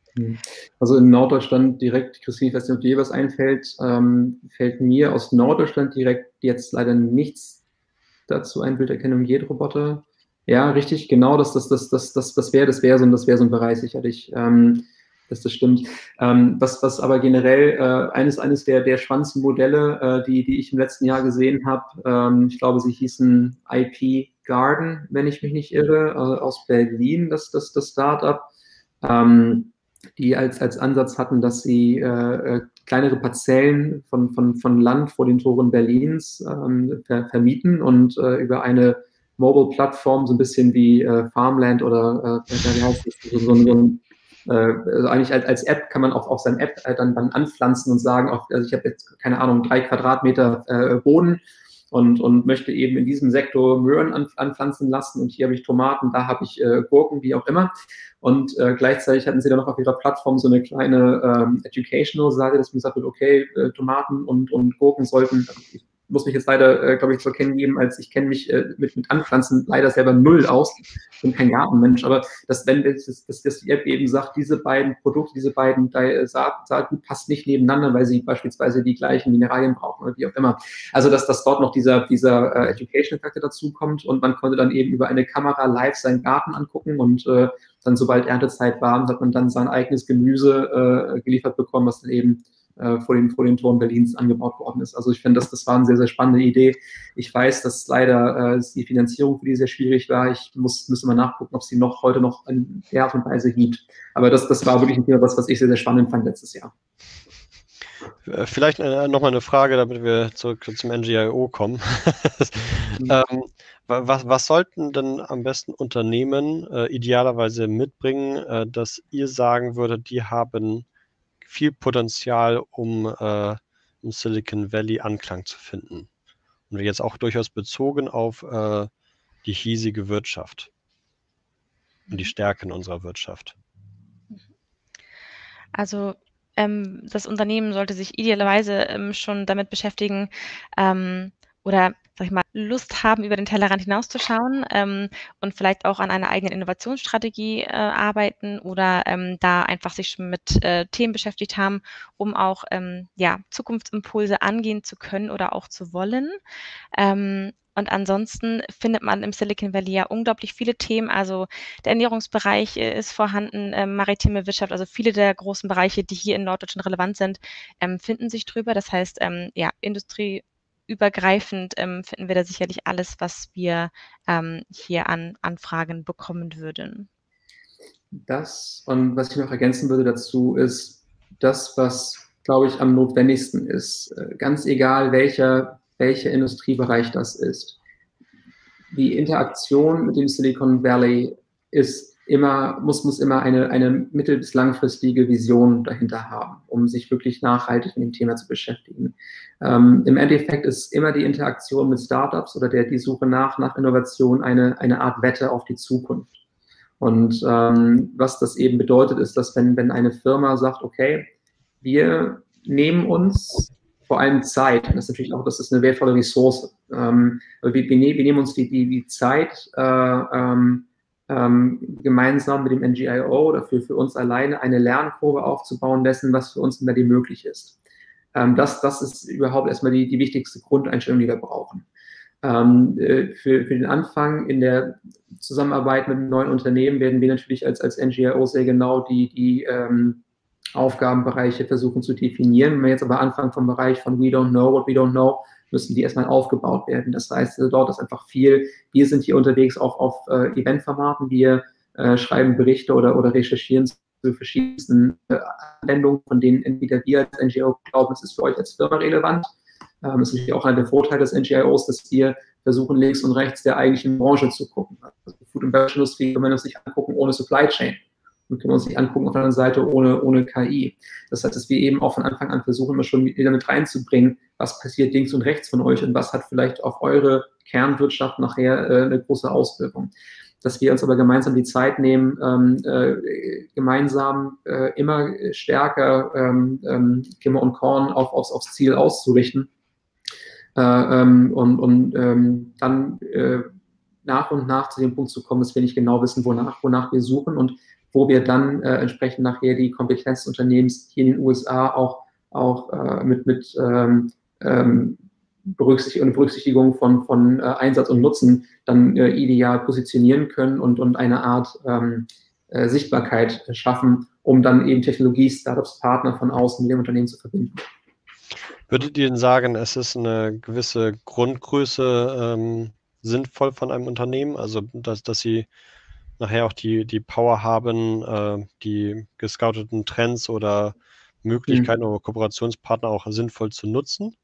Also in Norddeutschland direkt, Christine, ich weiß nicht, ob dir was einfällt, ähm, fällt mir aus Norddeutschland direkt jetzt leider nichts dazu ein, Bilderkennung, Jätroboter. Ja, richtig, genau, das, das, das, das, das, das wäre das wär so, das wär so ein Bereich sicherlich, ähm, dass das stimmt. Ähm, was, was aber generell äh, eines, eines der, der spannendsten Modelle, äh, die, die ich im letzten Jahr gesehen habe, ähm, ich glaube, sie hießen I P Garden, wenn ich mich nicht irre, äh, aus Berlin, das, das, das Startup. Ähm, die als, als Ansatz hatten, dass sie äh, kleinere Parzellen von, von, von Land vor den Toren Berlins ähm, ver, vermieten und äh, über eine Mobile-Plattform, so ein bisschen wie äh, Farmland oder äh, wie heißt das, so, so, so ein, äh, also eigentlich als, als App kann man auch auf seine App äh, dann, dann anpflanzen und sagen, auch, also ich habe jetzt, keine Ahnung, drei Quadratmeter äh, Boden und, und möchte eben in diesem Sektor Möhren an, anpflanzen lassen und hier habe ich Tomaten, da habe ich äh, Gurken, wie auch immer. Und äh, gleichzeitig hatten sie dann noch auf ihrer Plattform so eine kleine ähm, Educational-Seite, dass man gesagt wird, okay, äh, Tomaten und, und Gurken sollten, ich muss mich jetzt leider, äh, glaube ich, zu erkennen geben, als ich kenne mich äh, mit, mit Anpflanzen leider selber null aus. Ich bin kein Gartenmensch, aber dass, wenn das, das, das die App eben sagt, diese beiden Produkte, diese beiden Saaten passt nicht nebeneinander, weil sie beispielsweise die gleichen Mineralien brauchen oder wie auch immer. Also, dass, dass dort noch dieser, dieser äh, Education-Faktor dazukommt und man konnte dann eben über eine Kamera live seinen Garten angucken und äh, dann, sobald Erntezeit war, hat man dann sein eigenes Gemüse äh, geliefert bekommen, was dann eben äh, vor, den, vor den Toren Berlins angebaut worden ist. Also ich finde, das, das war eine sehr, sehr spannende Idee. Ich weiß, dass leider äh, die Finanzierung für die sehr schwierig war. Ich muss, müsste mal nachgucken, ob es die noch heute noch in der Art und Weise gibt. Aber das, das war wirklich ein Thema, was, was ich sehr, sehr spannend fand letztes Jahr. Vielleicht äh, nochmal eine Frage, damit wir zurück zum N G I O kommen. ähm, was, was sollten denn am besten Unternehmen äh, idealerweise mitbringen, äh, dass ihr sagen würdet, die haben viel Potenzial, um äh, im Silicon Valley Anklang zu finden? Und jetzt auch durchaus bezogen auf äh, die hiesige Wirtschaft und die Stärken unserer Wirtschaft. Also ähm, das Unternehmen sollte sich idealerweise ähm, schon damit beschäftigen ähm, oder, sag ich mal, Lust haben, über den Tellerrand hinauszuschauen ähm, und vielleicht auch an einer eigenen Innovationsstrategie äh, arbeiten oder ähm, da einfach sich schon mit äh, Themen beschäftigt haben, um auch ähm, ja, Zukunftsimpulse angehen zu können oder auch zu wollen. Ähm, Und ansonsten findet man im Silicon Valley ja unglaublich viele Themen. Also der Ernährungsbereich äh, ist vorhanden, äh, maritime Wirtschaft, also viele der großen Bereiche, die hier in Norddeutschland relevant sind, ähm, finden sich drüber. Das heißt, ähm, ja, industrieübergreifend ähm, finden wir da sicherlich alles, was wir ähm, hier an Anfragen bekommen würden. Das, und was ich noch ergänzen würde dazu, ist das, was, glaube ich, am notwendigsten ist. Ganz egal, welcher, welcher Industriebereich das ist. Die Interaktion mit dem Silicon Valley ist immer, muss, muss immer eine, eine mittel- bis langfristige Vision dahinter haben, um sich wirklich nachhaltig mit dem Thema zu beschäftigen. Ähm, im Endeffekt ist immer die Interaktion mit Startups oder der, die Suche nach, nach Innovation eine, eine Art Wette auf die Zukunft. Und ähm, was das eben bedeutet, ist, dass wenn, wenn eine Firma sagt, okay, wir nehmen uns vor allem Zeit, das ist natürlich auch, das ist eine wertvolle Ressource, ähm, wir, wir, wir nehmen uns die, die, die Zeit, äh, ähm, ähm, gemeinsam mit dem N G I O oder für, für uns alleine eine Lernkurve aufzubauen dessen, was für uns in der möglich ist. Ähm, das, das ist überhaupt erstmal die, die wichtigste Grundeinstellung, die wir brauchen. Ähm, für, für den Anfang in der Zusammenarbeit mit neuen Unternehmen werden wir natürlich als, als N G I O sehr genau die, die ähm, Aufgabenbereiche versuchen zu definieren. Wenn wir jetzt aber anfangen vom Bereich von We don't know what we don't know, müssen die erstmal aufgebaut werden. Das heißt, dort ist einfach viel. Wir sind hier unterwegs auch auf äh, Eventformaten. Wir äh, schreiben Berichte oder, oder recherchieren zu verschiedensten äh, Anwendungen, von denen entweder wir als N G I O glauben, es ist für euch als Firma relevant. Ähm, das ist natürlich auch einer der Vorteile des N G I Os, dass wir versuchen, links und rechts der eigentlichen Branche zu gucken. Also Food- und Beverage-Industrie können wir uns nicht angucken ohne Supply Chain. Und können wir uns nicht angucken auf der anderen Seite ohne, ohne K I. Das heißt, dass wir eben auch von Anfang an versuchen, immer schon wieder mit reinzubringen, was passiert links und rechts von euch und was hat vielleicht auf eure Kernwirtschaft nachher äh, eine große Auswirkung. Dass wir uns aber gemeinsam die Zeit nehmen, ähm, äh, gemeinsam äh, immer stärker ähm, ähm, Kimmer und Korn auf, aufs, aufs Ziel auszurichten äh, ähm, und, und ähm, dann äh, nach und nach zu dem Punkt zu kommen, dass wir nicht genau wissen, wonach, wonach wir suchen und wo wir dann äh, entsprechend nachher die Kompetenz des Unternehmens hier in den U S A auch, auch äh, mit, mit ähm, ähm, Berücksichtigung, Berücksichtigung von, von äh, Einsatz und Nutzen dann äh, ideal positionieren können und, und eine Art ähm, äh, Sichtbarkeit schaffen, um dann eben Technologie-Startups, Partner von außen mit dem Unternehmen zu verbinden. Würdet ihr denn sagen, es ist eine gewisse Grundgröße ähm, sinnvoll von einem Unternehmen, also dass, dass sie nachher auch die, die Power haben, äh, die gescouteten Trends oder Möglichkeiten mhm. oder Kooperationspartner auch sinnvoll zu nutzen?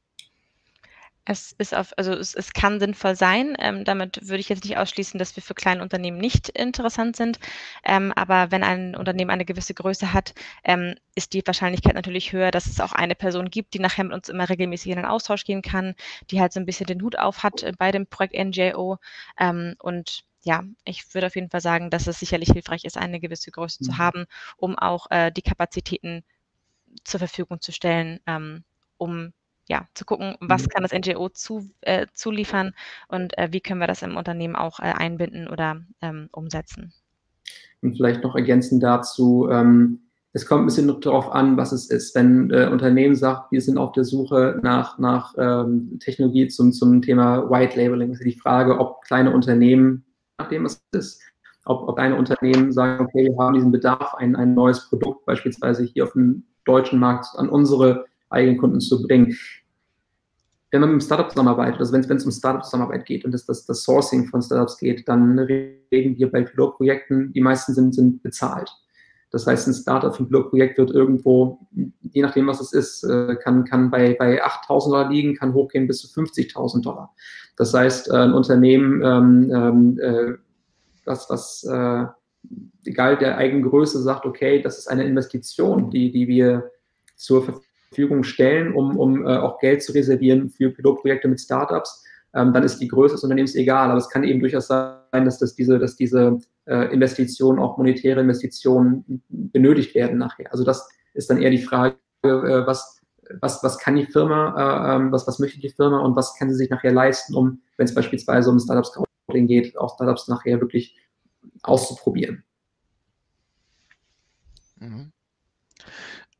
Es ist auf, also es, es kann sinnvoll sein. Ähm, damit würde ich jetzt nicht ausschließen, dass wir für kleine Unternehmen nicht interessant sind. Ähm, aber wenn ein Unternehmen eine gewisse Größe hat, ähm, ist die Wahrscheinlichkeit natürlich höher, dass es auch eine Person gibt, die nachher mit uns immer regelmäßig in den Austausch gehen kann, die halt so ein bisschen den Hut auf hat äh, bei dem Projekt N G I O. Ähm, und ja, ich würde auf jeden Fall sagen, dass es sicherlich hilfreich ist, eine gewisse Größe mhm. zu haben, um auch äh, die Kapazitäten zur Verfügung zu stellen, ähm, um ja, zu gucken, was kann das N G I O zu, äh, zuliefern und äh, wie können wir das im Unternehmen auch äh, einbinden oder ähm, umsetzen. Und vielleicht noch ergänzend dazu, ähm, es kommt ein bisschen darauf an, was es ist. Wenn äh, Unternehmen sagt, wir sind auf der Suche nach, nach ähm, Technologie zum, zum Thema White Labeling, ist die Frage, ob kleine Unternehmen, nachdem es ist, ob, ob kleine Unternehmen sagen, okay, wir haben diesen Bedarf, ein, ein neues Produkt beispielsweise hier auf dem deutschen Markt an unsere eigenen Kunden zu bringen. Wenn man mit einem Startup zusammenarbeitet, also wenn es um Startup-Zusammenarbeit geht und das, das, das Sourcing von Startups geht, dann reden wir bei Pilotprojekten, die meisten sind, sind bezahlt. Das heißt, ein Startup für ein Pilotprojekt wird irgendwo, je nachdem, was es ist, kann, kann bei, bei achttausend Dollar liegen, kann hochgehen bis zu fünfzigtausend Dollar. Das heißt, ein Unternehmen, ähm, äh, was, was äh, egal der eigenen Größe, sagt, okay, das ist eine Investition, die, die wir zur Verfügung stellen, um, um äh, auch Geld zu reservieren für Pilotprojekte mit Startups, ähm, dann ist die Größe des Unternehmens egal. Aber es kann eben durchaus sein, dass, das diese, dass diese äh, Investitionen, auch monetäre Investitionen, benötigt werden nachher. Also das ist dann eher die Frage, äh, was, was, was kann die Firma, äh, was, was möchte die Firma und was kann sie sich nachher leisten, um, wenn es beispielsweise um Startup-Scouting geht, auch Startups nachher wirklich auszuprobieren. Mhm.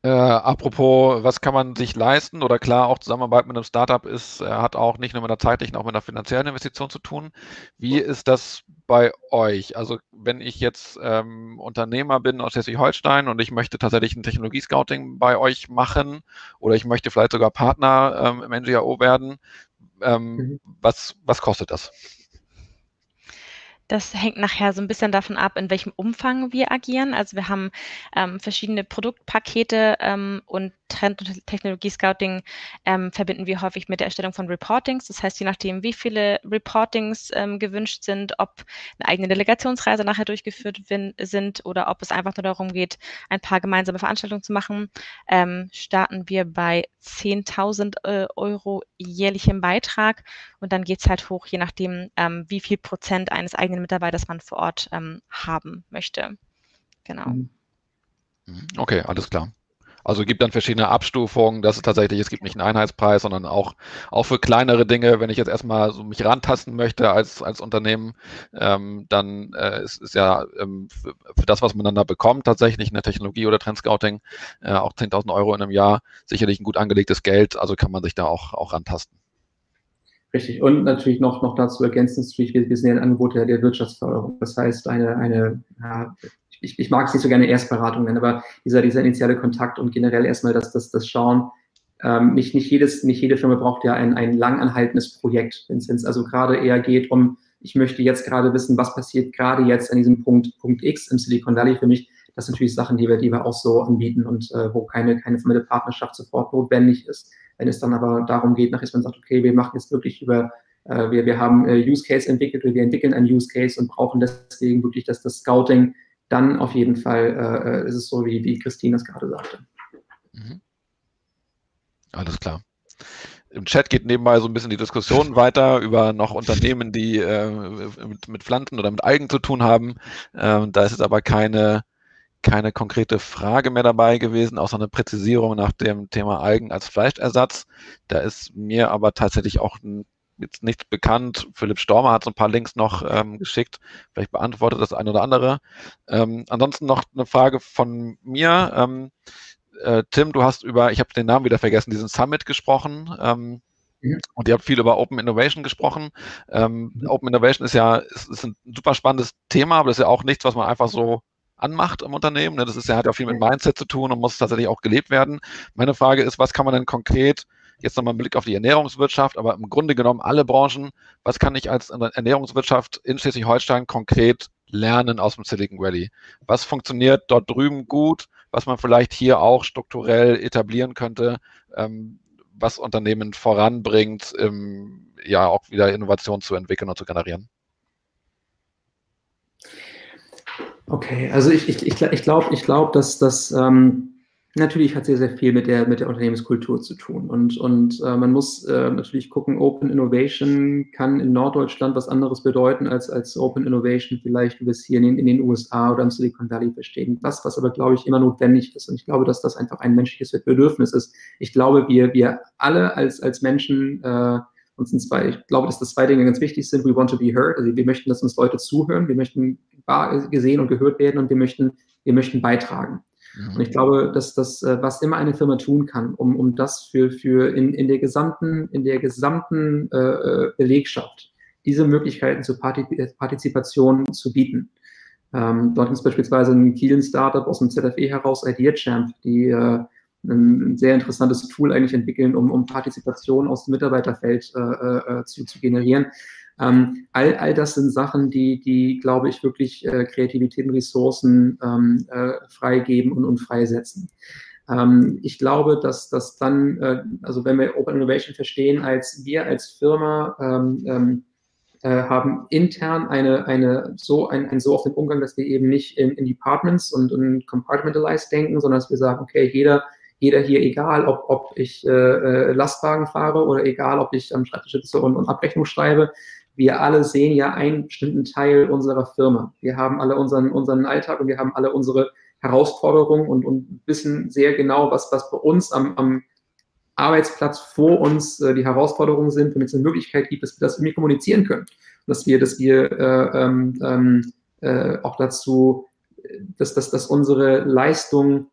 Äh, apropos, was kann man sich leisten? Oder klar, auch Zusammenarbeit mit einem Startup ist, äh, hat auch nicht nur mit einer zeitlichen, auch mit einer finanziellen Investition zu tun. Wie ist das bei euch? Also wenn ich jetzt ähm, Unternehmer bin aus Schleswig-Holstein und ich möchte tatsächlich ein Technologie-Scouting bei euch machen oder ich möchte vielleicht sogar Partner ähm, im N G A O werden, ähm, mhm. was, was kostet das? Das hängt nachher so ein bisschen davon ab, in welchem Umfang wir agieren. Also wir haben ähm, verschiedene Produktpakete ähm, und Trend- und Technologie-Scouting ähm, verbinden wir häufig mit der Erstellung von Reportings. Das heißt, je nachdem, wie viele Reportings ähm, gewünscht sind, ob eine eigene Delegationsreise nachher durchgeführt sind oder ob es einfach nur darum geht, ein paar gemeinsame Veranstaltungen zu machen, ähm, starten wir bei zehntausend äh, Euro jährlichem Beitrag und dann geht es halt hoch, je nachdem, ähm, wie viel Prozent eines eigenen Mitarbeiters man vor Ort ähm, haben möchte. Genau. Okay, alles klar. Also es gibt dann verschiedene Abstufungen, dass es tatsächlich, es gibt nicht einen Einheitspreis, sondern auch, auch für kleinere Dinge, wenn ich jetzt erstmal so mich rantasten möchte als, als Unternehmen, ähm, dann äh, ist, ist ja ähm, für, für das, was man dann da bekommt, tatsächlich eine Technologie oder Trendscouting, äh, auch zehntausend Euro in einem Jahr, sicherlich ein gut angelegtes Geld, also kann man sich da auch, auch rantasten. Richtig. Und natürlich noch, noch dazu ergänzend, wir, wir sind ja ein Angebot der, der Wirtschaftsförderung. Das heißt, eine, eine ja, ich, ich mag es nicht so gerne Erstberatung nennen, aber dieser, dieser initiale Kontakt und generell erstmal das, das, das Schauen, ähm, nicht, nicht, jedes, nicht jede Firma braucht ja ein, ein langanhaltendes Projekt, wenn es also gerade eher geht um, ich möchte jetzt gerade wissen, was passiert gerade jetzt an diesem Punkt, Punkt X im Silicon Valley für mich. Das sind natürlich Sachen, die wir, die wir auch so anbieten und äh, wo keine, keine formelle Partnerschaft sofort notwendig ist. Wenn es dann aber darum geht, nachher, dass man sagt, okay, wir machen jetzt wirklich über, äh, wir, wir haben äh, Use Case entwickelt oder wir entwickeln einen Use Case und brauchen deswegen wirklich das, das Scouting, dann auf jeden Fall äh, ist es so, wie, wie Christine das gerade sagte. Mhm. Alles klar. Im Chat geht nebenbei so ein bisschen die Diskussion weiter über noch Unternehmen, die äh, mit, mit Pflanzen oder mit Algen zu tun haben. Ähm, da ist jetzt aber keine, keine konkrete Frage mehr dabei gewesen, außer eine Präzisierung nach dem Thema Algen als Fleischersatz. Da ist mir aber tatsächlich auch ein, jetzt nichts bekannt. Philipp Stormer hat so ein paar Links noch ähm, geschickt. Vielleicht beantwortet das eine oder andere. Ähm, ansonsten noch eine Frage von mir. Ähm, äh, Tim, du hast über, ich habe den Namen wieder vergessen, diesen Summit gesprochen. Ähm, mhm. Und ihr habt viel über Open Innovation gesprochen. Ähm, mhm. Open Innovation ist ja ist, ist ein super spannendes Thema, aber das ist ja auch nichts, was man einfach so anmacht im Unternehmen. Das ist ja, hat ja viel mit Mindset zu tun und muss tatsächlich auch gelebt werden. Meine Frage ist, was kann man denn konkret, jetzt nochmal einen Blick auf die Ernährungswirtschaft, aber im Grunde genommen alle Branchen, was kann ich als Ernährungswirtschaft in Schleswig-Holstein konkret lernen aus dem Silicon Valley? Was funktioniert dort drüben gut, was man vielleicht hier auch strukturell etablieren könnte, ähm, was Unternehmen voranbringt, ähm, ja auch wieder Innovation zu entwickeln und zu generieren? Okay, also ich, ich, ich, ich glaube, ich glaub, dass das ähm, natürlich hat sehr, sehr viel mit der, mit der Unternehmenskultur zu tun. Und, und äh, man muss äh, natürlich gucken, Open Innovation kann in Norddeutschland was anderes bedeuten als, als Open Innovation vielleicht, wie wir es hier in, in den U S A oder im Silicon Valley verstehen. Das, was aber, glaube ich, immer notwendig ist. Und ich glaube, dass das einfach ein menschliches Bedürfnis ist. Ich glaube, wir, wir alle als, als Menschen äh, uns sind zwei, ich glaube, dass das zwei Dinge ganz wichtig sind. We want to be heard. Also wir möchten, dass uns Leute zuhören. Wir möchten gesehen und gehört werden und wir möchten, wir möchten beitragen. Mhm. Und ich glaube, dass das, was immer eine Firma tun kann, um, um das für, für in, in der gesamten, in der gesamten äh, Belegschaft diese Möglichkeiten zur Partizipation zu bieten. Ähm, dort gibt es beispielsweise ein Kiel-Startup aus dem Z F E heraus, IdeaChamp, die äh, ein sehr interessantes Tool eigentlich entwickeln, um, um Partizipation aus dem Mitarbeiterfeld äh, äh, zu, zu generieren. Ähm, all, all das sind Sachen, die, die glaube ich, wirklich äh, Kreativität und Ressourcen ähm, äh, freigeben und, und freisetzen. Ähm, ich glaube, dass das dann, äh, also wenn wir Open Innovation verstehen, als wir als Firma ähm, ähm, äh, haben intern eine, eine so ein, ein so auf den Umgang, dass wir eben nicht in, in Departments und, und compartmentalized denken, sondern dass wir sagen, okay, jeder Jeder hier, egal ob, ob ich äh, Lastwagen fahre oder egal ob ich am Schreibtisch sitze und, und Abrechnung schreibe, wir alle sehen ja einen bestimmten Teil unserer Firma. Wir haben alle unseren, unseren Alltag und wir haben alle unsere Herausforderungen und, und wissen sehr genau, was, was bei uns am, am Arbeitsplatz vor uns äh, die Herausforderungen sind, damit es eine Möglichkeit gibt, dass wir das irgendwie kommunizieren können. Und dass wir, dass wir äh, ähm, äh, auch dazu, dass, dass, dass unsere Leistung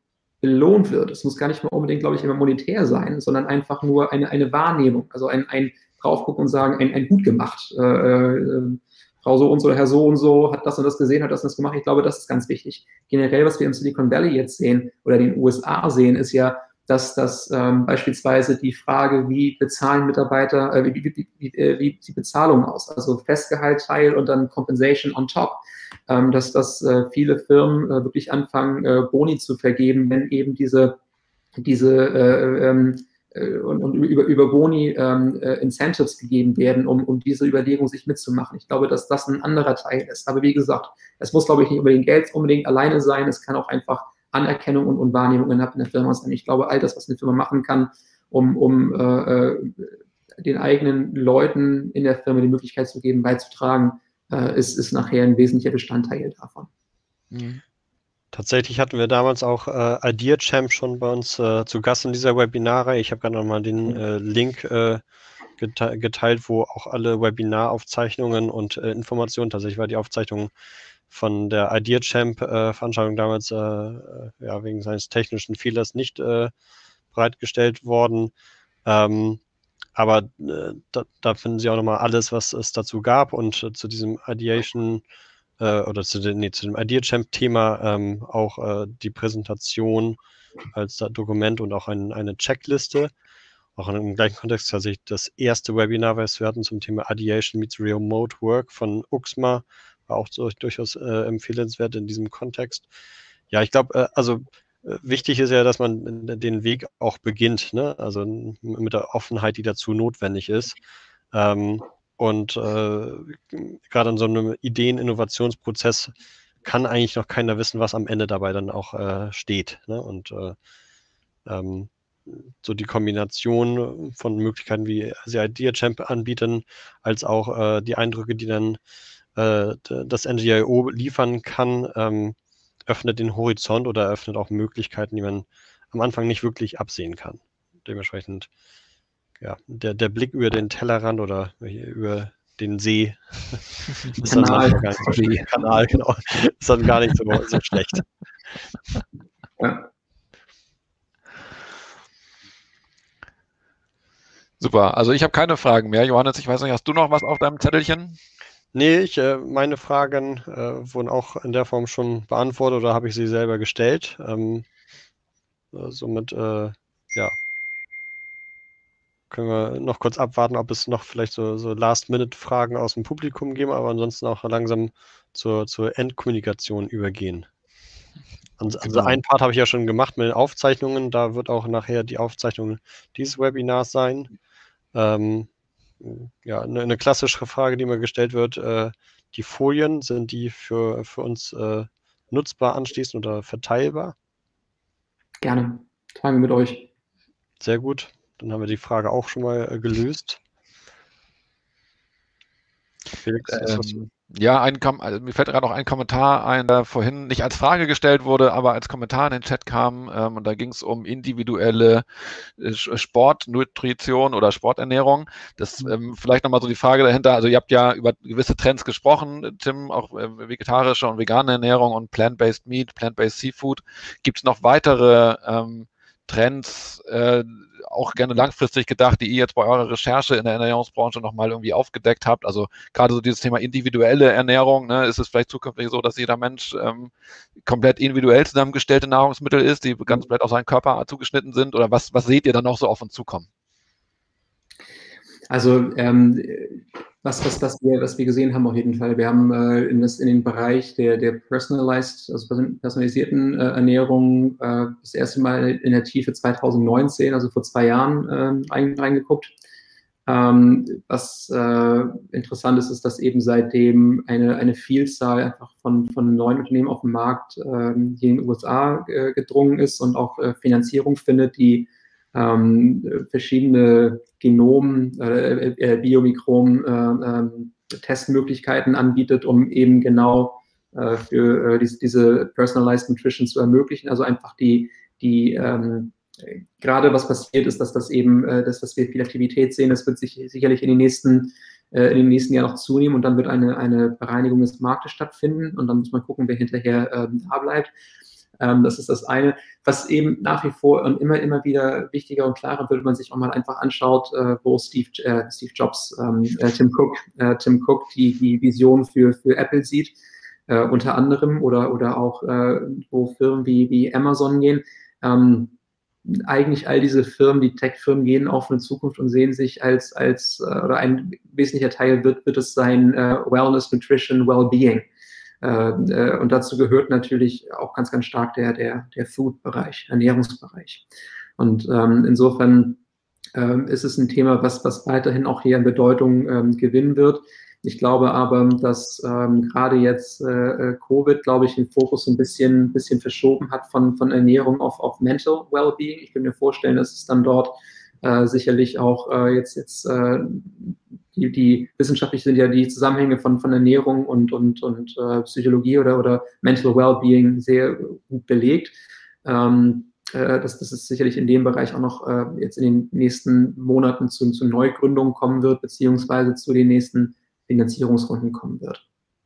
belohnt wird. Es muss gar nicht mal unbedingt, glaube ich, immer monetär sein, sondern einfach nur eine, eine Wahrnehmung, also ein, ein draufgucken und sagen, ein, ein gut gemacht. Äh, äh, Frau so und so, Herr so und so hat das und das gesehen, hat das und das gemacht. Ich glaube, das ist ganz wichtig. Generell, was wir im Silicon Valley jetzt sehen oder den U S A sehen, ist ja, dass das ähm, beispielsweise die Frage, wie bezahlen Mitarbeiter, äh, wie, wie, wie, äh, wie sieht Bezahlung aus? Also Festgehaltteil und dann Compensation on top. Ähm, dass dass äh, viele Firmen äh, wirklich anfangen, äh, Boni zu vergeben, wenn eben diese, diese äh, ähm, äh, und, und über, über Boni ähm, äh, Incentives gegeben werden, um, um diese Überlegung sich mitzumachen. Ich glaube, dass das ein anderer Teil ist. Aber wie gesagt, es muss, glaube ich, nicht unbedingt Geld unbedingt alleine sein. Es kann auch einfach Anerkennung und, und Wahrnehmung innerhalb einer Firma sein. Ich glaube, all das, was eine Firma machen kann, um, um äh, den eigenen Leuten in der Firma die Möglichkeit zu geben, beizutragen, äh, ist, ist nachher ein wesentlicher Bestandteil davon. Mhm. Tatsächlich hatten wir damals auch äh, IdeaChamp schon bei uns äh, zu Gast in dieser Webinare. Ich habe gerade nochmal den äh, Link äh, gete geteilt, wo auch alle Webinaraufzeichnungen und äh, Informationen, tatsächlich war die Aufzeichnung von der IdeaChamp-Veranstaltung äh, damals äh, ja, wegen seines technischen Fehlers nicht äh, bereitgestellt worden. Ähm, aber äh, da, da finden Sie auch nochmal alles, was es dazu gab, und äh, zu diesem Ideation äh, oder zu, den, nee, zu dem IdeaChamp-Thema ähm, auch äh, die Präsentation als Dokument und auch ein, eine Checkliste. Auch im gleichen Kontext tatsächlich das erste Webinar, was wir hatten zum Thema Ideation meets Remote Work von Uxma, war auch so, durchaus äh, empfehlenswert in diesem Kontext. Ja, ich glaube, äh, also äh, wichtig ist ja, dass man den Weg auch beginnt, ne? Also mit der Offenheit, die dazu notwendig ist. Ähm, und äh, gerade in so einem Ideen-Innovationsprozess kann eigentlich noch keiner wissen, was am Ende dabei dann auch äh, steht, ne? Und äh, ähm, so die Kombination von Möglichkeiten, wie sie IdeaChamp anbieten, als auch äh, die Eindrücke, die dann äh, das N G I O liefern kann, ähm, öffnet den Horizont oder eröffnet auch Möglichkeiten, die man am Anfang nicht wirklich absehen kann. Dementsprechend, ja, der, der Blick über den Tellerrand oder über den See ist dann Kanal. gar nicht so schlecht. Kanal, genau. Ist dann gar nicht so, so schlecht. Ja. Super, also ich habe keine Fragen mehr. Johannes, ich weiß nicht, hast du noch was auf deinem Zettelchen? Nee, ich, äh, meine Fragen äh, wurden auch in der Form schon beantwortet oder habe ich sie selber gestellt. Ähm, äh, somit, äh, ja, können wir noch kurz abwarten, ob es noch vielleicht so, so Last-Minute-Fragen aus dem Publikum geben, aber ansonsten auch langsam zur, zur Endkommunikation übergehen. Also Genau. ein Part habe ich ja schon gemacht mit den Aufzeichnungen. Da wird auch nachher die Aufzeichnung dieses Webinars sein. Ähm, ja, eine, eine klassische Frage, die mir gestellt wird, äh, die Folien, sind die für, für uns äh, nutzbar anschließend oder verteilbar? Gerne. Teilen wir mit euch. Sehr gut. Dann haben wir die Frage auch schon mal äh, gelöst. Felix, ist das Ähm, ja, ein Kom also mir fällt gerade noch ein Kommentar ein, der vorhin nicht als Frage gestellt wurde, aber als Kommentar in den Chat kam. Ähm, und da ging es um individuelle äh, Sportnutrition oder Sporternährung. Das ähm, vielleicht nochmal so die Frage dahinter. Also ihr habt ja über gewisse Trends gesprochen, Tim, auch äh, vegetarische und vegane Ernährung und Plant-Based Meat, Plant-Based Seafood. Gibt es noch weitere ähm, Trends, äh, auch gerne langfristig gedacht, die ihr jetzt bei eurer Recherche in der Ernährungsbranche nochmal irgendwie aufgedeckt habt? Also gerade so dieses Thema individuelle Ernährung, ne, ist es vielleicht zukünftig so, dass jeder Mensch ähm, komplett individuell zusammengestellte Nahrungsmittel isst, die ganz komplett auf seinen Körper zugeschnitten sind? Oder was, was seht ihr dann noch so auf uns zukommen? Also ähm, was, was, was, wir, was wir gesehen haben auf jeden Fall, wir haben äh, in, das, in den Bereich der, der personalized, also personalisierten äh, Ernährung äh, das erste Mal in der Tiefe zwanzig neunzehn, also vor zwei Jahren äh, reingeguckt. Ähm, was äh, interessant ist, ist, dass eben seitdem eine, eine Vielzahl einfach von, von neuen Unternehmen auf dem Markt äh, hier in den U S A äh, gedrungen ist und auch äh, Finanzierung findet, die ähm, verschiedene Genom, äh, äh, Biomikron äh, äh, Testmöglichkeiten anbietet, um eben genau äh, für äh, diese, diese Personalized Nutrition zu ermöglichen. Also einfach die, die ähm, gerade was passiert ist, dass das eben, äh, dass, dass wir viel Aktivität sehen, das wird sich sicherlich in den nächsten äh, in den nächsten Jahren noch zunehmen und dann wird eine, eine Bereinigung des Marktes stattfinden und dann muss man gucken, wer hinterher äh, da bleibt. Ähm, das ist das eine, was eben nach wie vor und immer, immer wieder wichtiger und klarer wird, wenn man sich auch mal einfach anschaut, äh, wo Steve, äh, Steve Jobs, ähm, äh, Tim Cook, äh, Tim Cook die, die Vision für, für Apple sieht, äh, unter anderem, oder, oder auch, äh, wo Firmen wie, wie Amazon gehen. Ähm, eigentlich all diese Firmen, die Tech-Firmen, gehen auf eine Zukunft und sehen sich als, als äh, oder ein wesentlicher Teil wird, wird es sein, äh, Wellness, Nutrition, Wellbeing. Äh, äh, und dazu gehört natürlich auch ganz, ganz stark der, der, der Food-Bereich, Ernährungsbereich. Und ähm, insofern ähm, ist es ein Thema, was, was weiterhin auch hier an Bedeutung ähm, gewinnen wird. Ich glaube aber, dass ähm, gerade jetzt äh, Covid, glaube ich, den Fokus ein bisschen, bisschen verschoben hat von, von Ernährung auf, auf Mental Wellbeing. Ich kann mir vorstellen, dass es dann dort äh, sicherlich auch äh, jetzt, jetzt äh, die, die wissenschaftlich sind ja die Zusammenhänge von, von Ernährung und, und, und äh, Psychologie oder, oder Mental Wellbeing sehr gut belegt. Ähm, äh, dass, dass es sicherlich in dem Bereich auch noch äh, jetzt in den nächsten Monaten zu, zu Neugründungen kommen wird, beziehungsweise zu den nächsten Finanzierungsrunden kommen wird.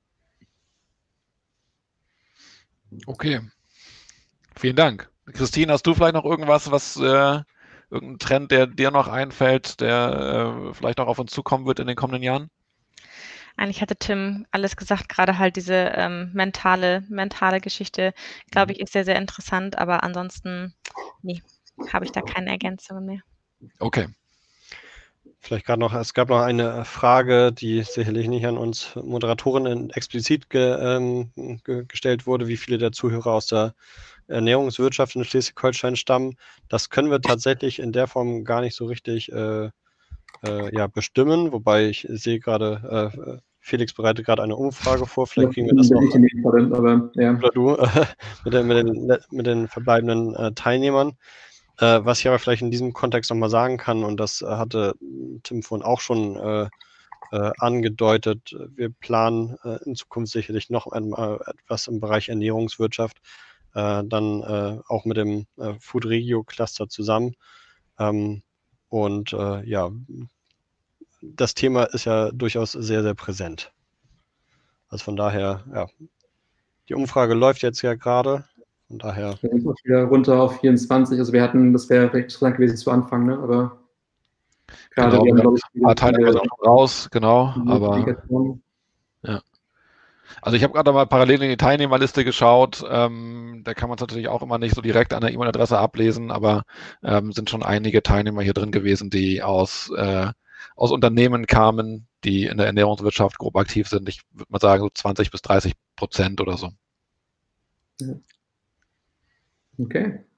Okay, vielen Dank. Christine, hast du vielleicht noch irgendwas, was äh, irgendein Trend, der dir noch einfällt, der äh, vielleicht auch auf uns zukommen wird in den kommenden Jahren? Eigentlich hatte Tim alles gesagt, gerade halt diese ähm, mentale, mentale Geschichte, glaube ich, ist sehr, sehr interessant, aber ansonsten, nee, habe ich da keine Ergänzungen mehr. Okay. Vielleicht gerade noch, es gab noch eine Frage, die sicherlich nicht an uns Moderatorinnen explizit ge, ähm, ge, gestellt wurde, wie viele der Zuhörer aus der Ernährungswirtschaft in Schleswig-Holstein stammen. Das können wir tatsächlich in der Form gar nicht so richtig äh, äh, ja, bestimmen, wobei ich sehe gerade, äh, Felix bereitet gerade eine Umfrage vor, vielleicht kriegen wir das noch, Fall, aber, ja. oder du, äh, mit, den, mit, den, mit den verbleibenden äh, Teilnehmern. Äh, was ich aber vielleicht in diesem Kontext nochmal sagen kann, und das äh, hatte Tim vorhin auch schon äh, äh, angedeutet, wir planen äh, in Zukunft sicherlich noch einmal etwas im Bereich Ernährungswirtschaft, äh, dann äh, auch mit dem äh, Food Regio Cluster zusammen. Ähm, und äh, ja, das Thema ist ja durchaus sehr, sehr präsent. Also von daher, ja, die Umfrage läuft jetzt ja gerade. Von daher. Wir sind wieder runter auf vierundzwanzig. Also wir hatten, das wäre recht interessant gewesen zu Anfang, ne? Aber gerade genau, wir haben, glaube ich, ein paar Teilnehmer sind schon raus, genau. Aber ja. Also ich habe gerade mal parallel in die Teilnehmerliste geschaut. Ähm, da kann man es natürlich auch immer nicht so direkt an der E-Mail-Adresse ablesen, aber ähm, sind schon einige Teilnehmer hier drin gewesen, die aus, äh, aus Unternehmen kamen, die in der Ernährungswirtschaft grob aktiv sind. Ich würde mal sagen, so zwanzig bis dreißig Prozent oder so. Ja. Okay.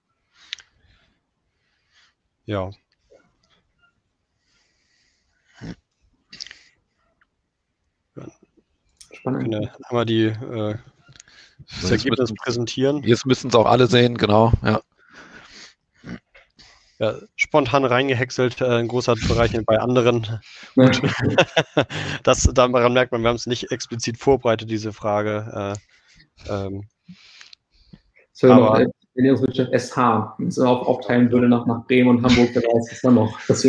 Ja. Spannend. Wir können ja einmal die, äh, das Ergebnis präsentieren. Jetzt müssen es auch alle sehen, genau. Ja. Ja, spontan reingehäckselt, äh, ein großer Bereich bei anderen. Ja. Das, daran merkt man, wir haben es nicht explizit vorbereitet, diese Frage. Äh, ähm, So, aber noch Ernährungswirtschaft S H, wenn es auch aufteilen würde nach, nach Bremen und Hamburg, wer weiß es dann noch. Das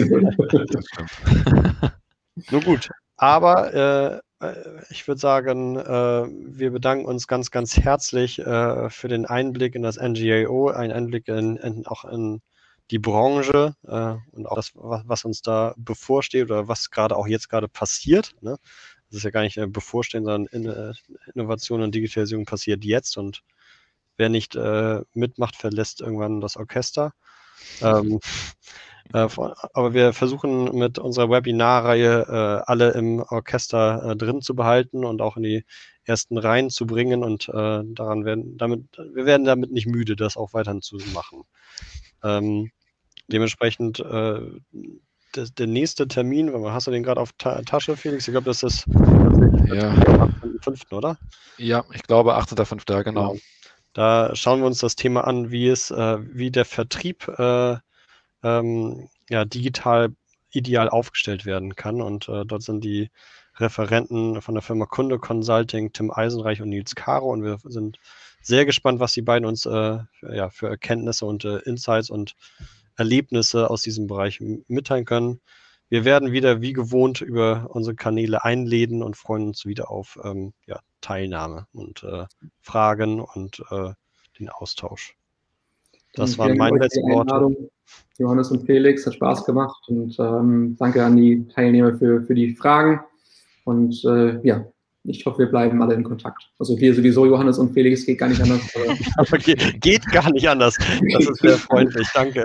Nur gut, aber äh, ich würde sagen, äh, wir bedanken uns ganz, ganz herzlich äh, für den Einblick in das N G A O, einen Einblick in, in, auch in die Branche äh, und auch das, was uns da bevorsteht oder was gerade auch jetzt gerade passiert. Ne? Das ist ja gar nicht äh, bevorstehen, sondern in, äh, Innovation und Digitalisierung passiert jetzt, und wer nicht äh, mitmacht, verlässt irgendwann das Orchester. Ähm, äh, aber wir versuchen mit unserer Webinarreihe äh, alle im Orchester äh, drin zu behalten und auch in die ersten Reihen zu bringen, und äh, daran werden damit, wir werden damit nicht müde, das auch weiterhin zu machen. Ähm, dementsprechend äh, der, der nächste Termin, hast du den gerade auf Ta Tasche, Felix? Ich glaube, das ist ja. achtzehnten fünften, oder? Ja, ich glaube achtzehnten fünften, genau. genau. Da schauen wir uns das Thema an, wie es, äh, wie der Vertrieb äh, ähm, ja, digital ideal aufgestellt werden kann. Und äh, dort sind die Referenten von der Firma Kunde Consulting, Tim Eisenreich und Nils Caro. Und wir sind sehr gespannt, was die beiden uns äh, für, ja, für Erkenntnisse und äh, Insights und Erlebnisse aus diesem Bereich mitteilen können. Wir werden wieder wie gewohnt über unsere Kanäle einladen und freuen uns wieder auf ähm, ja, Teilnahme und äh, Fragen und äh, den Austausch. Dann Das waren vielen meine Dank für letzten die Worte. Einladung, Johannes und Felix, hat Spaß gemacht und ähm, danke an die Teilnehmer für, für die Fragen und äh, ja, ich hoffe, wir bleiben alle in Kontakt. Also wir sowieso, Johannes und Felix, geht gar nicht anders. Aber Aber geht, geht gar nicht anders. Das ist sehr freundlich, danke.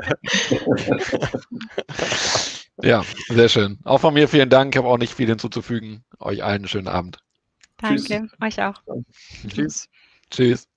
Ja, sehr schön. Auch von mir vielen Dank. Ich habe auch nicht viel hinzuzufügen. Euch allen einen schönen Abend. Danke, Tschüss. euch auch. Tschüss. Tschüss.